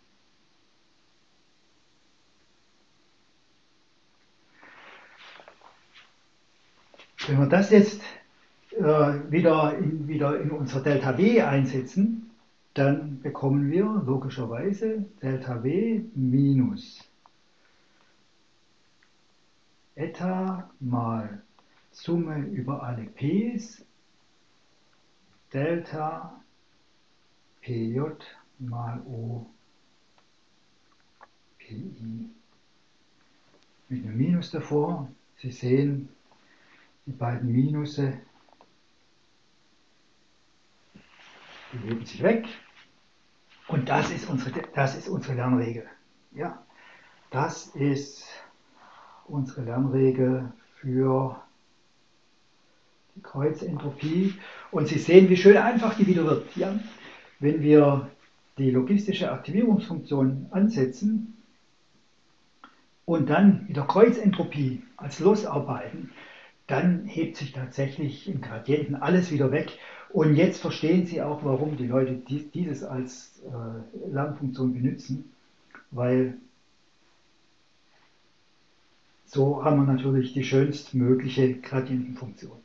Wenn wir das jetzt wieder in unser Delta W einsetzen, dann bekommen wir logischerweise Delta W minus Eta mal Summe über alle P's Delta PJ mal O PI mit einem Minus davor. Sie sehen, die beiden Minusse bewegen sich weg. Und das ist unsere Lernregel. Ja, das ist unsere Lernregel für Kreuzentropie. Und Sie sehen, wie schön einfach die wieder wird. Ja? Wenn wir die logistische Aktivierungsfunktion ansetzen und dann mit der Kreuzentropie als losarbeiten, dann hebt sich tatsächlich im Gradienten alles wieder weg. Und jetzt verstehen Sie auch, warum die Leute dieses als Lernfunktion benutzen, weil so haben wir natürlich die schönstmögliche Gradientenfunktion.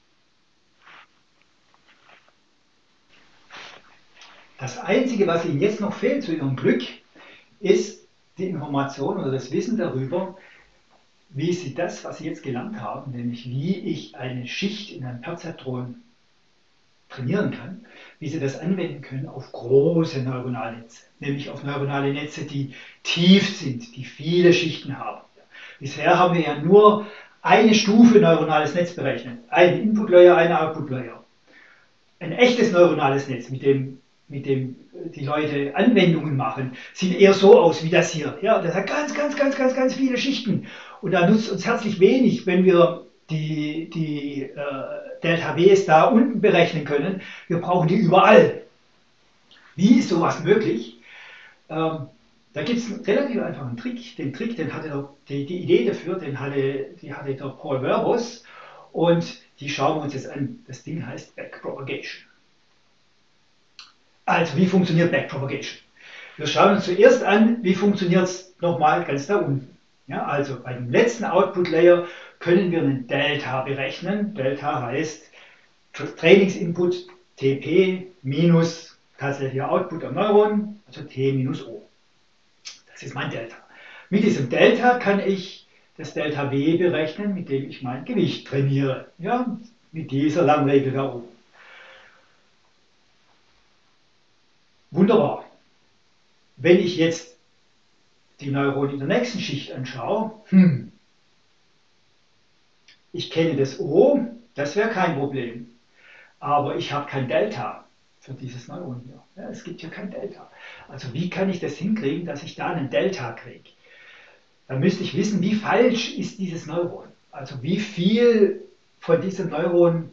Das Einzige, was Ihnen jetzt noch fehlt zu Ihrem Glück, ist die Information oder das Wissen darüber, wie Sie das, was Sie jetzt gelernt haben, nämlich wie ich eine Schicht in einem Perzeptron trainieren kann, wie Sie das anwenden können auf große Neuronalnetze, nämlich auf neuronale Netze, die tief sind, die viele Schichten haben. Bisher haben wir ja nur eine Stufe neuronales Netz berechnet, einen Input-Layer, einen Output-Layer. Ein echtes neuronales Netz, mit dem die Leute Anwendungen machen, sieht eher so aus wie das hier. Ja, das hat ganz viele Schichten. Und da nutzt uns herzlich wenig, wenn wir die Delta Ws da unten berechnen können. Wir brauchen die überall. Wie ist sowas möglich? Da gibt es einen relativ einfachen Trick. Den Trick, den hatte die Idee dafür, die hatte der Paul Verbos. Und die schauen wir uns jetzt an. Das Ding heißt Backpropagation. Also, wie funktioniert Backpropagation? Wir schauen uns zuerst an, wie funktioniert es nochmal ganz da unten. Ja, also bei dem letzten Output-Layer können wir einen Delta berechnen. Delta heißt Trainingsinput TP minus tatsächlicher Output am Neuron, also T minus O. Das ist mein Delta. Mit diesem Delta kann ich das Delta W berechnen, mit dem ich mein Gewicht trainiere. Ja, mit dieser Langregel da oben. Wunderbar. Wenn ich jetzt die Neuronen in der nächsten Schicht anschaue, ich kenne das O, das wäre kein Problem. Aber ich habe kein Delta für dieses Neuron hier. Ja, es gibt hier kein Delta. Also wie kann ich das hinkriegen, dass ich da einen Delta kriege? Da müsste ich wissen, wie falsch ist dieses Neuron. Also wie viel von diesem Neuron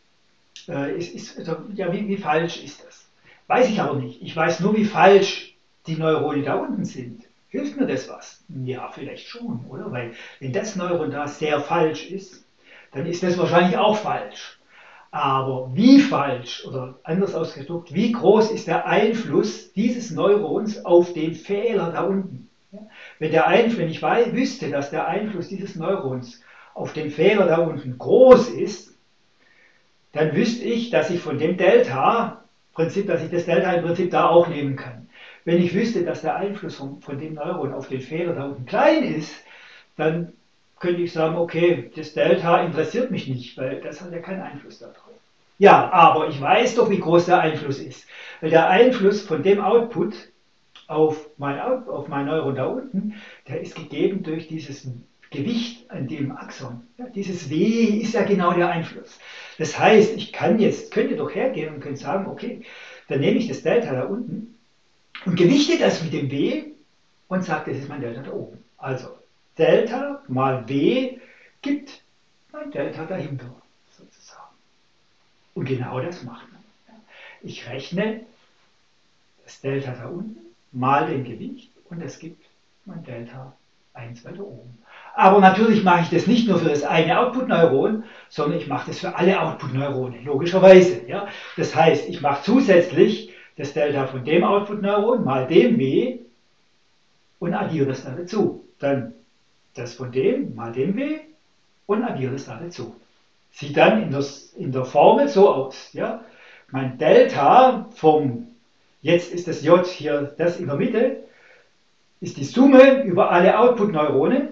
wie falsch ist das? Weiß ich aber nicht. Ich weiß nur, wie falsch die Neurone da unten sind. Hilft mir das was? Ja, vielleicht schon, oder? Weil wenn das Neuron da sehr falsch ist, dann ist das wahrscheinlich auch falsch. Aber wie falsch, oder anders ausgedrückt, wie groß ist der Einfluss dieses Neurons auf den Fehler da unten? Ja? Wenn ich wüsste, dass der Einfluss dieses Neurons auf den Fehler da unten groß ist, dann wüsste ich, dass ich von dem dass ich das Delta im Prinzip da auch nehmen kann. Wenn ich wüsste, dass der Einfluss von dem Neuron auf den Fehler da unten klein ist, dann könnte ich sagen, okay, das Delta interessiert mich nicht, weil das hat ja keinen Einfluss darauf. Ja, aber ich weiß doch, wie groß der Einfluss ist. Weil der Einfluss von dem Output auf mein Neuron da unten, der ist gegeben durch dieses Gewicht an dem Axon. Ja, dieses W ist ja genau der Einfluss. Das heißt, könnte doch hergehen und könnte sagen, okay, dann nehme ich das Delta da unten und gewichte das mit dem W und sage, das ist mein Delta da oben. Also Delta mal W gibt mein Delta dahinter, sozusagen. Und genau das macht man. Ich rechne das Delta da unten mal dem Gewicht und das gibt mein Delta 1 weiter oben. Aber natürlich mache ich das nicht nur für das eine Output-Neuron, sondern ich mache das für alle Output-Neurone, logischerweise. Ja? Das heißt, ich mache zusätzlich das Delta von dem Output-Neuron mal dem W und addiere das da dazu. Dann das von dem mal dem W und addiere das da dazu. Sieht dann in der Formel so aus. Ja? Mein Delta jetzt ist das J hier, das in der Mitte, ist die Summe über alle Output-Neurone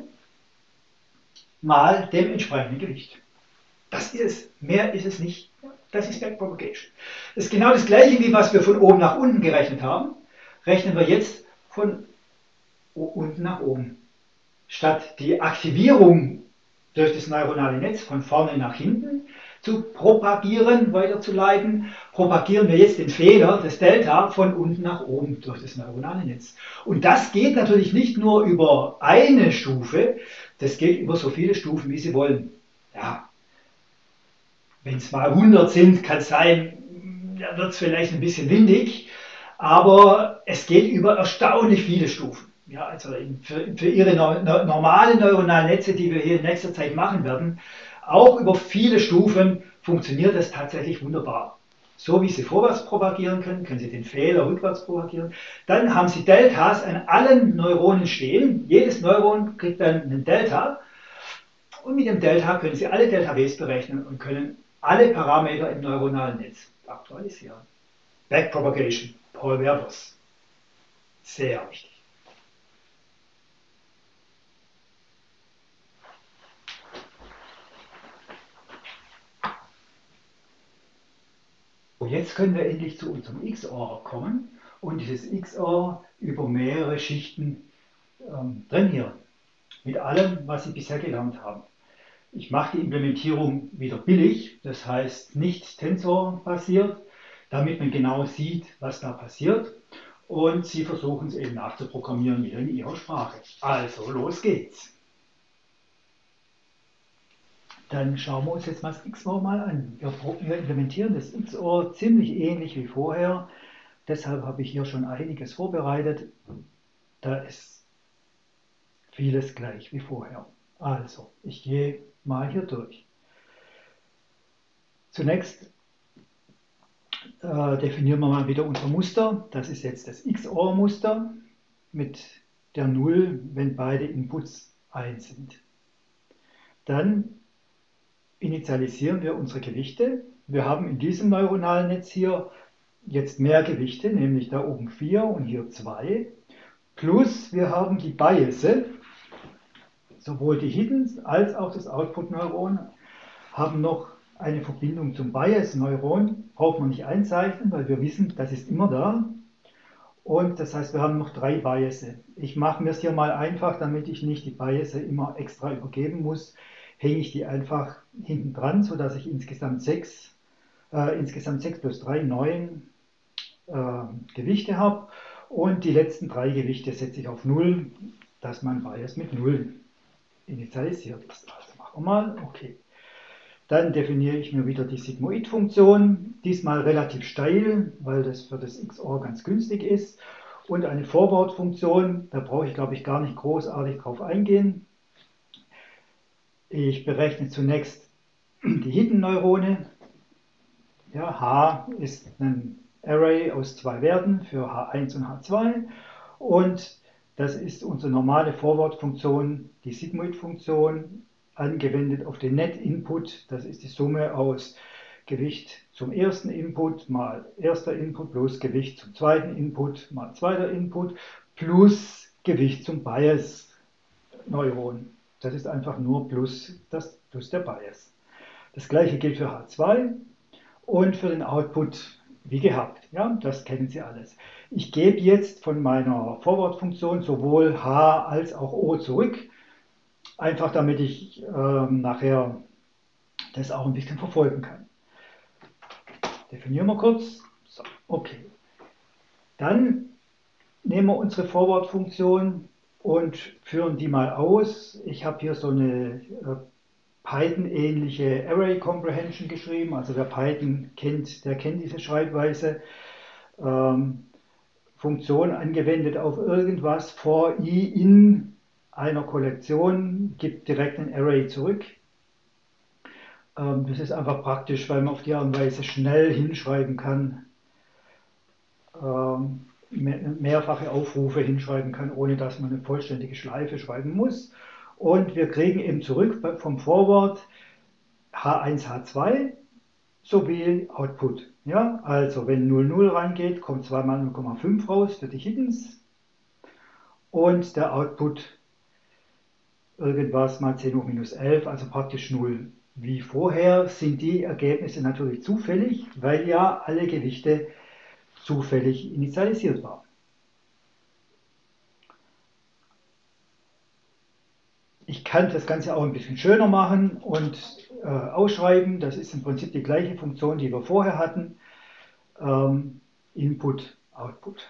mal dem entsprechenden Gewicht. Das ist es. Mehr ist es nicht. Das ist Backpropagation. Das ist genau das gleiche, wie was wir von oben nach unten gerechnet haben. Rechnen wir jetzt von unten nach oben. Statt die Aktivierung durch das neuronale Netz von vorne nach hinten zu propagieren, weiterzuleiten, propagieren wir jetzt den Fehler des Delta von unten nach oben durch das neuronale Netz. Und das geht natürlich nicht nur über eine Stufe, das geht über so viele Stufen, wie Sie wollen. Ja. Wenn es mal 100 sind, kann es sein, da wird es vielleicht ein bisschen windig, aber es geht über erstaunlich viele Stufen. Ja, also für Ihre normalen neuronalen Netze, die wir hier in nächster Zeit machen werden, auch über viele Stufen funktioniert das tatsächlich wunderbar. So wie Sie vorwärts propagieren können, können Sie den Fehler rückwärts propagieren. Dann haben Sie Deltas an allen Neuronen stehen. Jedes Neuron kriegt dann einen Delta. Und mit dem Delta können Sie alle Delta Ws berechnen und können alle Parameter im neuronalen Netz aktualisieren. Backpropagation, Paul Werbers. Sehr wichtig. Und jetzt können wir endlich zu unserem XOR kommen und dieses XOR über mehrere Schichten trainieren. Mit allem, was Sie bisher gelernt haben. Ich mache die Implementierung wieder billig, das heißt nicht tensorbasiert, damit man genau sieht, was da passiert. Und Sie versuchen es eben nachzuprogrammieren wieder in Ihrer Sprache. Also, los geht's. Dann schauen wir uns jetzt mal das XOR mal an. Wir implementieren das XOR ziemlich ähnlich wie vorher. Deshalb habe ich hier schon einiges vorbereitet. Da ist vieles gleich wie vorher. Also, ich gehe mal hier durch. Zunächst definieren wir mal wieder unser Muster. Das ist jetzt das XOR-Muster mit der 0, wenn beide Inputs 1 sind. Dann initialisieren wir unsere Gewichte. Wir haben in diesem neuronalen Netz hier jetzt mehr Gewichte, nämlich da oben 4 und hier 2. Plus wir haben die Biasse, sowohl die Hidden als auch das Output-Neuron haben noch eine Verbindung zum Bias-Neuron, braucht man nicht einzeichnen, weil wir wissen, das ist immer da. Und das heißt, wir haben noch 3 Biasse. Ich mache mir es hier mal einfach, damit ich nicht die Biasse immer extra übergeben muss, hänge ich die einfach hinten dran, sodass ich insgesamt 6 plus 3, 9 Gewichte habe. Und die letzten 3 Gewichte setze ich auf 0, dass mein Bias mit 0 initialisiert ist. Also machen wir mal, okay. Dann definiere ich mir wieder die Sigmoid-Funktion, diesmal relativ steil, weil das für das XOR ganz günstig ist. Und eine Forward-Funktion, da brauche ich, glaube ich, gar nicht großartig drauf eingehen. Ich berechne zunächst die Hidden-Neurone. Ja, H ist ein Array aus 2 Werten für H1 und H2. Und das ist unsere normale Forward-Funktion, die Sigmoid-Funktion, angewendet auf den Net-Input. Das ist die Summe aus Gewicht zum ersten Input mal erster Input plus Gewicht zum zweiten Input mal zweiter Input plus Gewicht zum Bias-Neuron. Das ist einfach nur plus der Bias. Das gleiche gilt für H2 und für den Output wie gehabt. Ja, das kennen Sie alles. Ich gebe jetzt von meiner Forward-Funktion sowohl H als auch O zurück, einfach damit ich nachher das auch ein bisschen verfolgen kann. Definieren wir kurz. So, okay. Dann nehmen wir unsere Forward-Funktion und führen die mal aus. Ich habe hier so eine Python-ähnliche Array Comprehension geschrieben. Also wer Python kennt, der kennt diese Schreibweise. Funktion angewendet auf irgendwas, for i in einer Kollektion, gibt direkt ein Array zurück. Das ist einfach praktisch, weil man auf die Art und Weise schnell hinschreiben kann, mehrfache Aufrufe hinschreiben kann, ohne dass man eine vollständige Schleife schreiben muss. Und wir kriegen eben zurück vom Forward H1, H2 sowie Output. Ja, also wenn 00 reingeht, kommt 2 mal 0,5 raus für die Hiddens und der Output irgendwas mal 10 hoch minus 11, also praktisch 0. Wie vorher sind die Ergebnisse natürlich zufällig, weil ja alle Gewichte zufällig initialisiert waren. Ich kann das Ganze auch ein bisschen schöner machen und ausschreiben. Das ist im Prinzip die gleiche Funktion, die wir vorher hatten. Input, Output.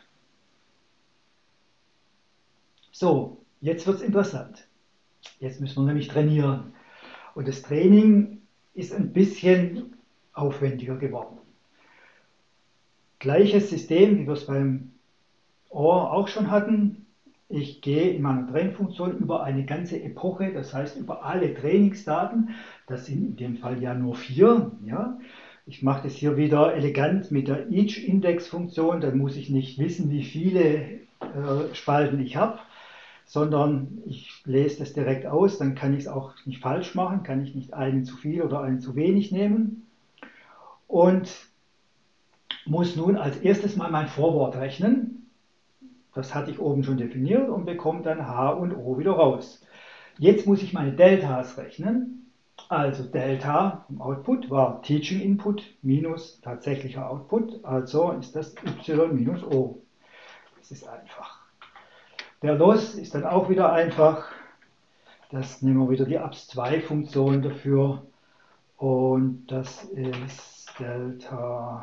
So, jetzt wird es interessant. Jetzt müssen wir nämlich trainieren. Und das Training ist ein bisschen aufwendiger geworden. Gleiches System, wie wir es beim OR auch schon hatten. Ich gehe in meiner Trainfunktion über eine ganze Epoche, das heißt über alle Trainingsdaten. Das sind in dem Fall ja nur 4. Ja. Ich mache das hier wieder elegant mit der Each-Index-Funktion. Dann muss ich nicht wissen, wie viele Spalten ich habe, sondern ich lese das direkt aus. Dann kann ich es auch nicht falsch machen, kann ich nicht einen zu viel oder einen zu wenig nehmen. Und muss nun als erstes mal mein Vorwort rechnen. Das hatte ich oben schon definiert und bekomme dann H und O wieder raus. Jetzt muss ich meine Deltas rechnen. Also Delta vom Output war Teaching Input minus tatsächlicher Output. Also ist das Y minus O. Das ist einfach. Der Loss ist dann auch wieder einfach. Das nehmen wir wieder die abs2-Funktion dafür. Und das ist Delta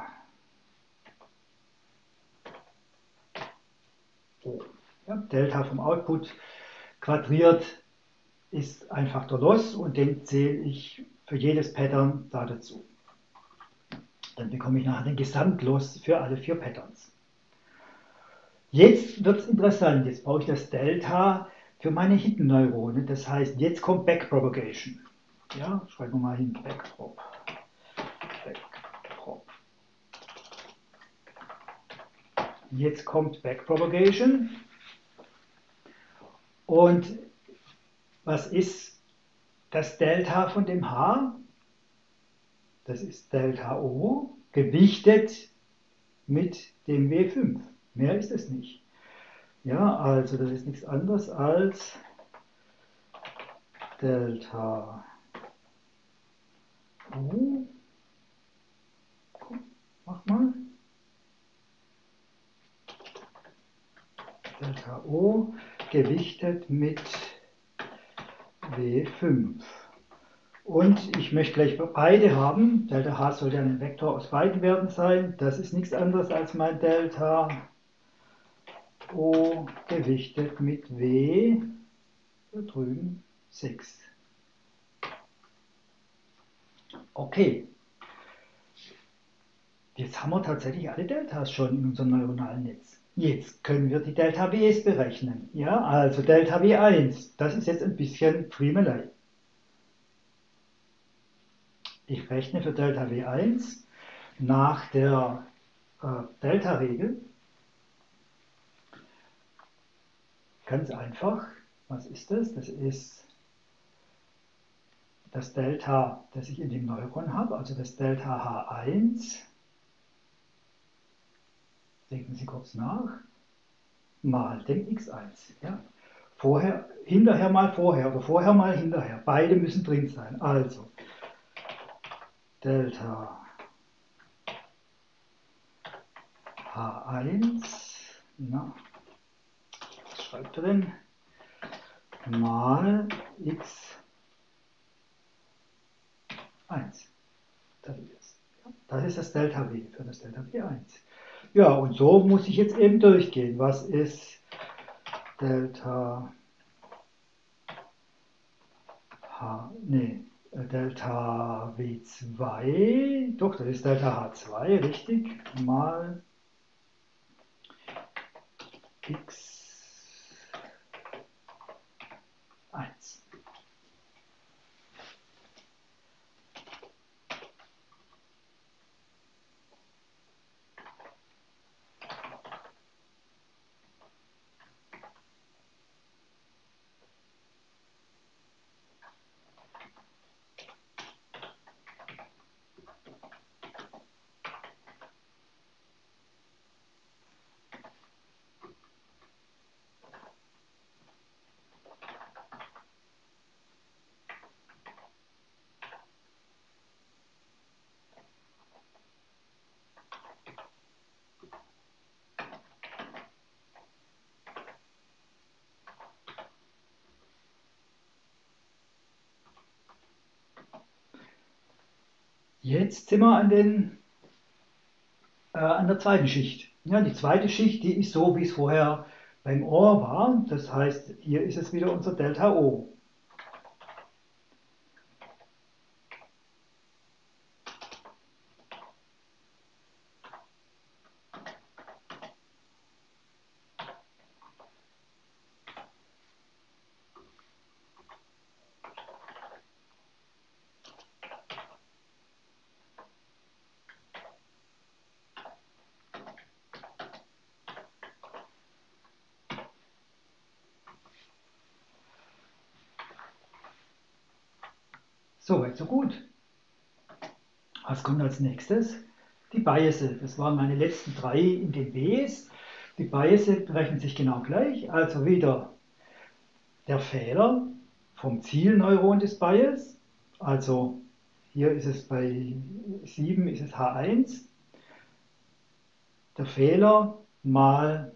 O. Ja, Delta vom Output quadriert ist einfach der Loss und den zähle ich für jedes Pattern da dazu. Dann bekomme ich nachher den Gesamtloss für alle 4 Patterns. Jetzt wird es interessant, jetzt brauche ich das Delta für meine Hidden Neurone, das heißt, jetzt kommt Backpropagation. Ja, schreiben wir mal hin, Backprop. Jetzt kommt Backpropagation und was ist das Delta von dem H? Das ist Delta O, gewichtet mit dem W5. Mehr ist es nicht. Ja, also das ist nichts anderes als Delta O. Komm, mach mal. Delta O gewichtet mit W5. Und ich möchte gleich beide haben. Delta H soll ja ein Vektor aus beiden Werten sein. Das ist nichts anderes als mein Delta O gewichtet mit W, da drüben 6. Okay. Jetzt haben wir tatsächlich alle Deltas schon in unserem neuronalen Netz. Jetzt können wir die Delta Ws berechnen. Ja, also Delta W1, das ist jetzt ein bisschen Friemelei. Ich rechne für Delta W1 nach der Delta-Regel. Ganz einfach. Was ist das? Das ist das Delta, das ich in dem Neuron habe, also das Delta H1. Denken Sie kurz nach. Mal dem x1. Ja? Hinterher mal vorher oder vorher mal hinterher. Beide müssen drin sein. Also Delta H1, na, was schreibt er denn? Mal x1. Das ist das Delta W für das Delta W1. Ja, und so muss ich jetzt eben durchgehen. Was ist Delta Delta W2, doch, das ist Delta H2, richtig, mal x1. Jetzt sind wir an der zweiten Schicht. Ja, die zweite Schicht, die ist so, wie es vorher beim OR war. Das heißt, hier ist es wieder unser Delta O. Soweit, so gut. Was kommt als nächstes? Die Biasse. Das waren meine letzten 3 in den Ws. Die Biasse berechnet sich genau gleich. Also wieder der Fehler vom Zielneuron des Bias. Also hier ist es bei 7 ist es H1. Der Fehler mal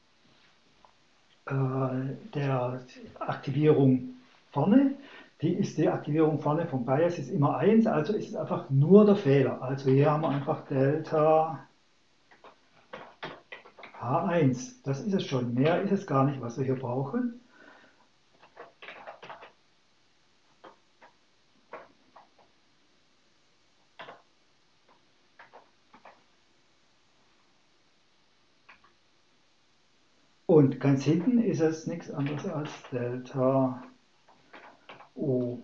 der Aktivierung vorne. Die Aktivierung vorne vom Bias ist immer 1, also ist es einfach nur der Fehler. Also hier haben wir einfach Delta H1. Das ist es schon. Mehr ist es gar nicht, was wir hier brauchen. Und ganz hinten ist es nichts anderes als Delta O.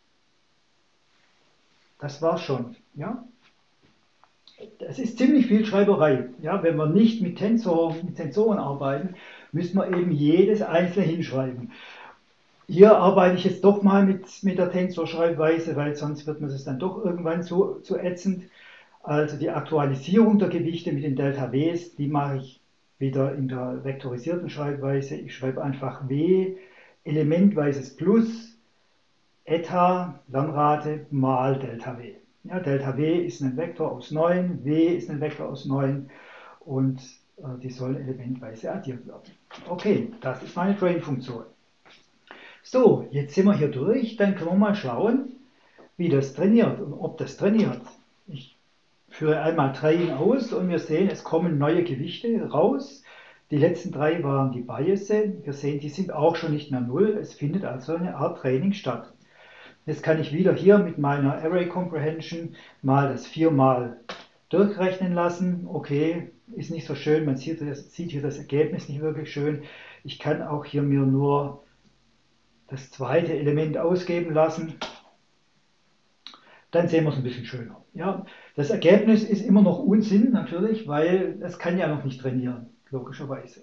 Das war's schon. Ja? Das ist ziemlich viel Schreiberei. Ja? Wenn wir nicht mit Tensoren arbeiten, müssen wir eben jedes einzelne hinschreiben. Hier arbeite ich jetzt doch mal mit der Tensorschreibweise, weil sonst wird mir das dann doch irgendwann zu ätzend. Also die Aktualisierung der Gewichte mit den Delta Ws, die mache ich wieder in der vektorisierten Schreibweise. Ich schreibe einfach W, elementweises Plus, Eta, Langrate mal Delta W. Ja, Delta W ist ein Vektor aus 9, W ist ein Vektor aus 9 und die sollen elementweise addiert werden. Okay, das ist meine Train-Funktion. So, jetzt sind wir hier durch, dann können wir mal schauen, wie das trainiert und ob das trainiert. Ich führe einmal Train aus und wir sehen, es kommen neue Gewichte raus. Die letzten 3 waren die Biasse. Wir sehen, die sind auch schon nicht mehr 0. Es findet also eine Art Training statt. Jetzt kann ich wieder hier mit meiner Array Comprehension mal das 4-mal durchrechnen lassen. Okay, ist nicht so schön, man sieht hier das Ergebnis nicht wirklich schön. Ich kann auch hier mir nur das zweite Element ausgeben lassen. Dann sehen wir es ein bisschen schöner. Ja, das Ergebnis ist immer noch Unsinn natürlich, weil das kann ja noch nicht trainieren, logischerweise.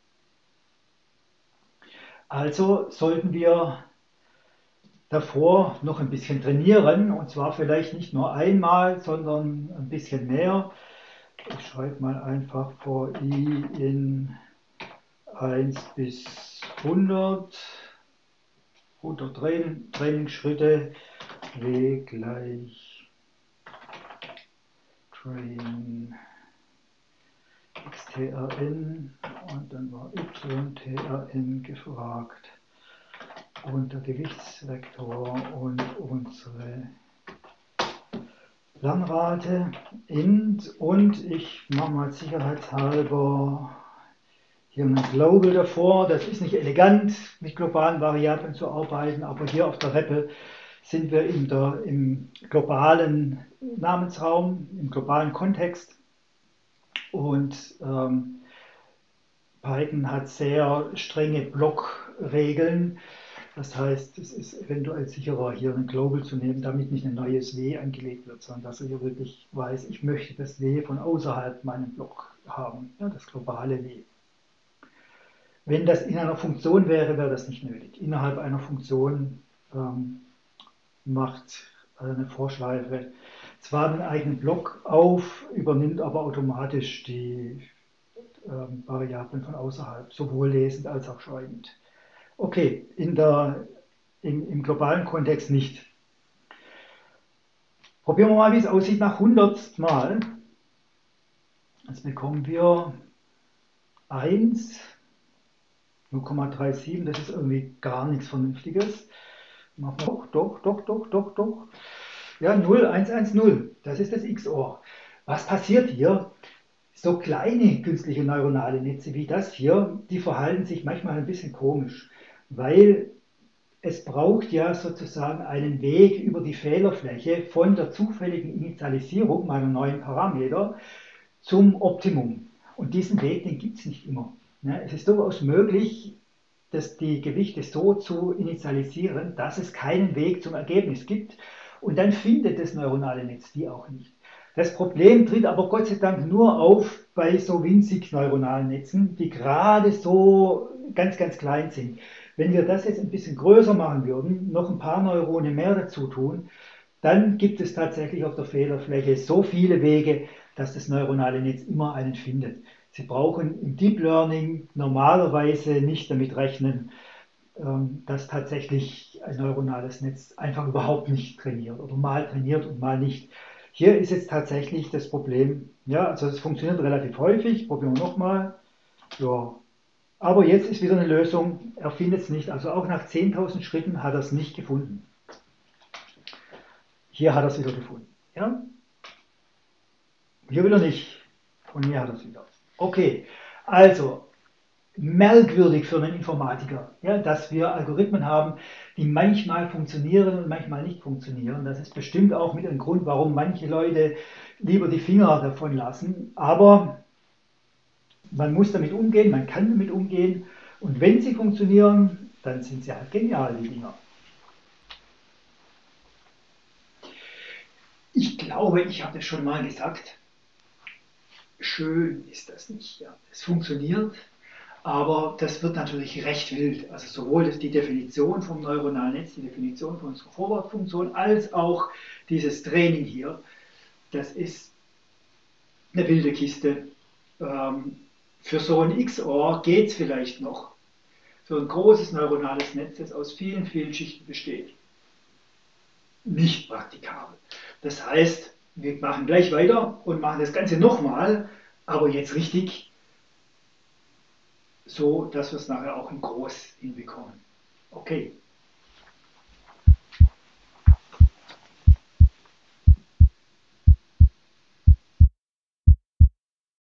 Also sollten wir davor noch ein bisschen trainieren, und zwar vielleicht nicht nur einmal, sondern ein bisschen mehr. Ich schreibe mal einfach for i in 1 bis 100 Trainingsschritte w gleich train xtrn und dann war ytrn gefragt und der Gewichtsvektor und unsere Langrate int und ich mache mal sicherheitshalber hier ein Global davor. Das ist nicht elegant, mit globalen Variablen zu arbeiten, aber hier auf der REPL sind wir im globalen Namensraum, im globalen Kontext und Python hat sehr strenge Blockregeln. Das heißt, es ist eventuell sicherer, hier ein Global zu nehmen, damit nicht ein neues W angelegt wird, sondern dass er hier wirklich weiß, ich möchte das W von außerhalb meinem Block haben, ja, das globale W. Wenn das in einer Funktion wäre, wäre das nicht nötig. Innerhalb einer Funktion macht eine Vorschleife zwar einen eigenen Block auf, übernimmt aber automatisch die Variablen von außerhalb, sowohl lesend als auch schreibend. Okay, im globalen Kontext nicht. Probieren wir mal, wie es aussieht nach 100 Mal. Jetzt bekommen wir 1, 0,37, das ist irgendwie gar nichts Vernünftiges. Machen wir doch. Ja, 0, 1, 1, 0, das ist das XOR. Was passiert hier? So kleine künstliche neuronale Netze wie das hier, die verhalten sich manchmal ein bisschen komisch, weil es braucht ja sozusagen einen Weg über die Fehlerfläche von der zufälligen Initialisierung meiner neuen Parameter zum Optimum. Und diesen Weg, den gibt es nicht immer. Ja, es ist durchaus möglich, die Gewichte so zu initialisieren, dass es keinen Weg zum Ergebnis gibt. Und dann findet das neuronale Netz die auch nicht. Das Problem tritt aber Gott sei Dank nur auf bei so winzig neuronalen Netzen, die gerade so ganz, ganz klein sind. Wenn wir das jetzt ein bisschen größer machen würden, noch ein paar Neurone mehr dazu tun, dann gibt es tatsächlich auf der Fehlerfläche so viele Wege, dass das neuronale Netz immer einen findet. Sie brauchen im Deep Learning normalerweise nicht damit rechnen, dass tatsächlich ein neuronales Netz einfach überhaupt nicht trainiert oder mal trainiert und mal nicht. Hier ist jetzt tatsächlich das Problem, ja, also es funktioniert relativ häufig, probieren wir nochmal. Ja, aber jetzt ist wieder eine Lösung, er findet es nicht. Also auch nach 10.000 Schritten hat er es nicht gefunden. Hier hat er es wieder gefunden. Ja? Hier wieder nicht. Und hier hat er es wieder. Okay, also merkwürdig für einen Informatiker, ja, dass wir Algorithmen haben, die manchmal funktionieren und manchmal nicht funktionieren. Das ist bestimmt auch mit einem Grund, warum manche Leute lieber die Finger davon lassen. Aber man muss damit umgehen, man kann damit umgehen. Und wenn sie funktionieren, dann sind sie halt genial, die Dinger. Ich glaube, ich habe es schon mal gesagt. Schön ist das nicht. Ja. Es funktioniert, aber das wird natürlich recht wild. Also sowohl die Definition vom neuronalen Netz, die Definition von unserer Forward-Funktion, als auch dieses Training hier, das ist eine wilde Kiste. Für so ein XOR geht es vielleicht noch. So ein großes neuronales Netz, das aus vielen, vielen Schichten besteht. Nicht praktikabel. Das heißt, wir machen gleich weiter und machen das Ganze nochmal, aber jetzt richtig, so dass wir es nachher auch in groß hinbekommen. Okay.